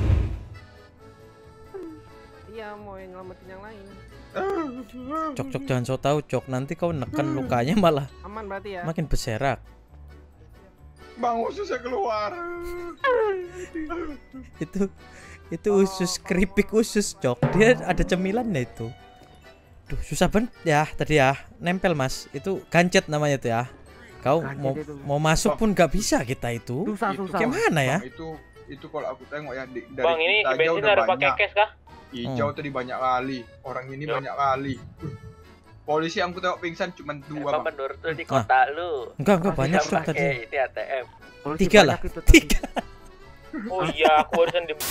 Iya, mau yang ngelamatin yang lain. Cok cok jangan so tahu cok, nanti kau neken lukanya malah Aman berarti ya. makin berserak. Bang ususnya keluar. Itu itu usus keripik usus cok, dia ada cemilannya itu. Duh susah banget ya tadi ya, nempel Mas, itu gancet namanya tuh ya. Kau Gancet mau itu. mau masuk pun gak bisa kita itu. Susah, Itu susah. Gimana ya? Bang, itu itu kalau aku tengok ya di, dari Bang, ini kita si aja bensin udah ada pakai banyak. cash kah? Hijau Hmm. tadi banyak kali. Orang ini Yup. banyak kali. Uh, Polisi yang aku tengok pingsan cuma dua, Bang. Menur tuh di Ah. kota lu. Enggak enggak Masih banyak bisa cok tadi. Itu A T M. Polisi Tiga banyak lah, itu tadi. tiga. Oh iya, aku barusan di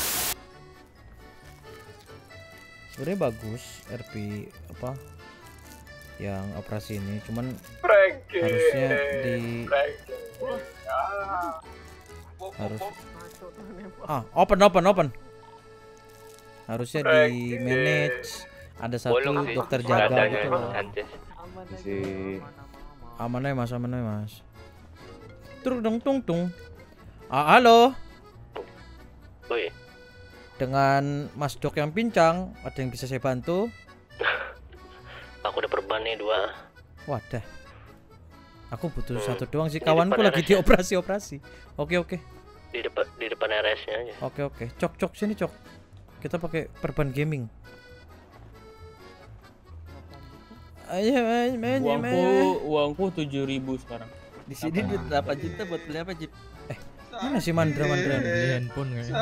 Sebenarnya bagus R P apa yang operasi ini, cuman Prengke. harusnya di Prengke. Ah. harus Masuk tuh nembak. ah open open open harusnya di manage, ada satu bolong sih. dokter jaga Dadanya gitu Bang loh. Sanchez. Aman aja. Si Aman aja Mas, aman aja Mas. Terus dong tung tung. Ah, halo, Woi, dengan Mas Dok yang pincang, ada yang bisa saya bantu? aku udah perban nih dua. Wadah, aku butuh Hmm. satu doang sih, Ini kawanku depan lagi R S di ya? operasi-operasi. Oke oke, Di depan di depan R S-nya aja. Oke oke, cok cok sini cok. Kita pakai perban gaming. Ayo main main Uangku, uangku tujuh ribu sekarang. Di sini duit delapan juta buat beli apa, Jip? Eh, mana si Mandra Mandra Beli nih? handphone kayaknya.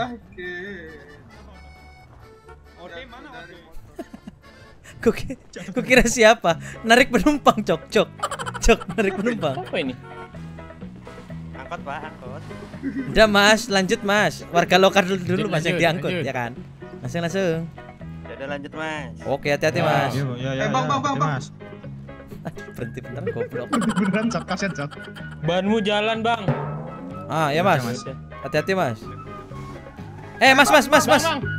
Ode mana Ode? Kuk, kuk kira siapa? Narik penumpang cok cok. Cok narik penumpang. Apa ini? Angkot, Pak, angkot. Udah Mas, lanjut Mas. Warga lokal dulu, dulu Lanjut, Mas yang lanjut, diangkut lanjut. ya kan? Langsung langsung. Ya udah lanjut, Mas. Oke, hati-hati Mas. Eh bang bang bang bang. Berhenti bentar goblok. Beneran cok, kasihan cok. Banmu jalan, Bang. Ah, ya Mas. Hati-hati Mas. Eh, Mas, Mas, Mas, Mas. Bang,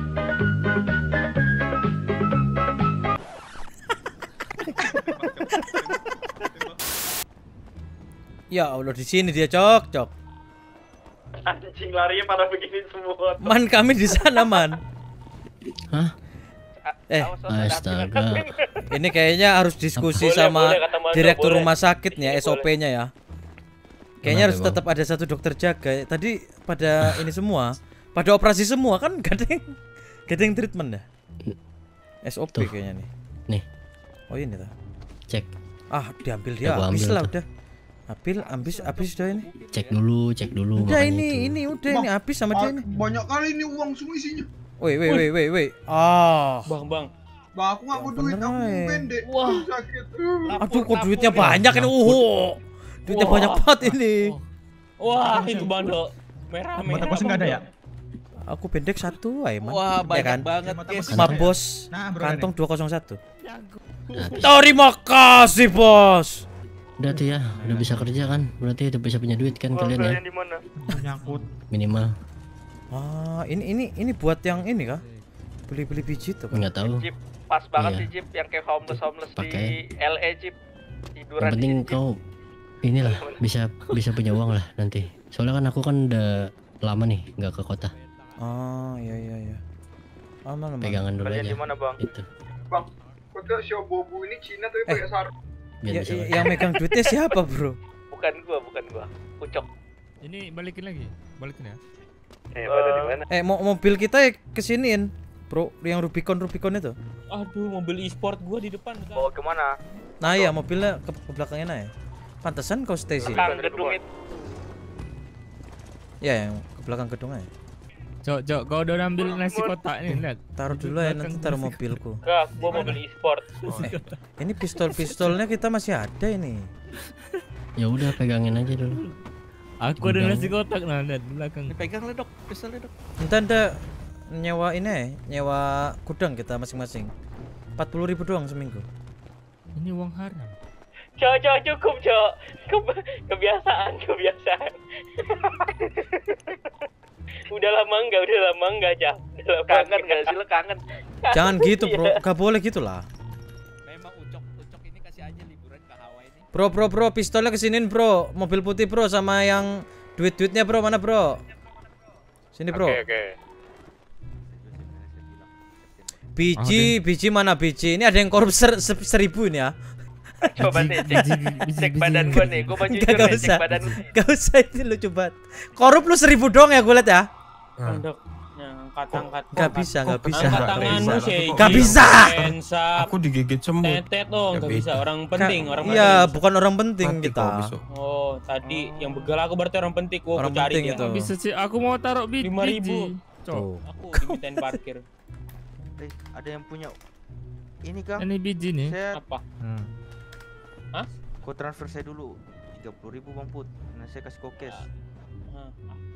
Ya Allah, di sini dia cok cok. Anjing larinya pada begini semua. Man kami di sana man. Hah? Eh, Astaga. ini kayaknya harus diskusi Boleh, sama boleh, kata Mas, direktur boleh. rumah sakit nih ya, Boleh. S O P-nya ya. Kayaknya Kenapa, harus Bang? tetap ada satu dokter jaga. Tadi pada ini semua, pada operasi semua kan gak ada yang, gak ada yang treatment dah. S O P Tuh. kayaknya nih. Nih. Oh ini tuh. Cek. Ah, diambil Ya, dia. gua Habis ambil lah tuh. udah. Habis, habis, habis udah ini. Cek dulu, cek dulu. Udah makanya ini, itu. ini udah ini habis sama dia ini. Banyak kali ini uang semua isinya. Woi, woi, woi, woi, woi. Ah. Bang, Bang. Bang aku nggak mau duit, bener aku aja. pendek. Wah. Sakit. Aduh, kok duitnya banyak ini. Uh. Duitnya Wah. banyak banget ini. Wah, itu Bang Dok. Merah Buat merah. apa sih nggak ada ya? Aku pendek satu aja man. Wah, Ya banyak kan? banget, guys. Ma bos, Nah, bro, kantong dua nol satu. Nah, Terima kasih bos. udah tuh ya, udah bisa kerja kan? Berarti udah bisa punya duit kan kalian ya? Yang di mana? Nyangkut. Minimal. Ah, ini ini ini buat yang ini kah? Beli-beli biji tuh kan? Nggak tahu. Jeep pas banget Iya. sih Jeep yang kayak homeless homeless di Pakai. L A Jeep. Tiduran Yang penting di Jeep. kau inilah bisa bisa punya uang lah nanti. Soalnya kan aku kan udah lama nih nggak ke kota. Oh, iya iya iya. Aman aman. Pegangan dulu Kalian aja. di mana, Bang? Itu. Bang, kota si Bobo ini Cina tapi pakai sarung. Biar Ya, bisa. ya- yang megang duitnya siapa, Bro? Bukan gua, bukan gua. Ucok. Ini balikin lagi, balikin ya. Eh, pada di mana? Eh, mau mobil kita ya kesiniin, Bro, yang Rubicon Rubicon itu. Aduh, mobil e-sport gua di depan. Bawa kemana? Nah, ya mobilnya ke, ke belakangnya nah ya. Pantesan kau stay sini. Belakang gedung itu. Ya, yang ke belakang gedung aja. Cok, cok, kau udah ambil nasi kotak nih, lihat. Taruh dulu ya, nanti taruh mobilku. Enggak, gua mobil e-sport. Eh, ini pistol-pistolnya kita masih ada ini. Ya udah pegangin aja dulu. Aku ada Gudang. nasi kotak nah, lihat di belakang. Dipegang lah, Dok. Pistolnya, Dok. Entah ada nyewa ini ya, nyewa gudang kita masing-masing. empat puluh ribu doang seminggu. Ini uang haram. Cok, cok, cukup, cok. Ke- kebiasaan, kebiasaan. Udah lama enggak, udah lama enggak, Cak. Udah lama kangen enggak sih lo kangen? Jangan gitu, Bro. Gak boleh gitu lah. Memang Ucok, Ucok ini kasih aja liburan ke Hawaii nih. Bro, bro, bro, pistolnya kesiniin, Bro. Mobil putih, Bro, sama yang duit-duitnya, Bro. Mana, Bro? Sini, Bro. Oke, oke. Biji, biji mana biji? Ini ada yang korup ser ser seribu ini ya. Coba nih, cek, cek badan gua nih. Gua mau jujur Gak, gak nih, usah. cek badan. Gak usah, ini lu coba. Korup lu seribu dong ya gue liat ya. Bang Dok. Yang angkat-angkat. Gak bisa, gak bisa. Angkat tanganmu sih. Gak bisa. Aku digigit semut. Tetet dong, Gak gak bisa. bisa. Orang penting, orang Iya, penting. bukan orang penting Mati kita. kau besok. Oh, tadi yang begal aku berarti orang penting. Gua Orang aku cari penting dia. itu. Bisa sih, aku mau taruh biji. lima ribu. Cok. Tuh. Aku dimintain parkir. Eh, ada yang punya ini Kang. Ini biji nih. Saya Apa? Hmm. kau transfer saya dulu tiga puluh ribu Bang Put. Nah, saya kasih kau cash. Hah,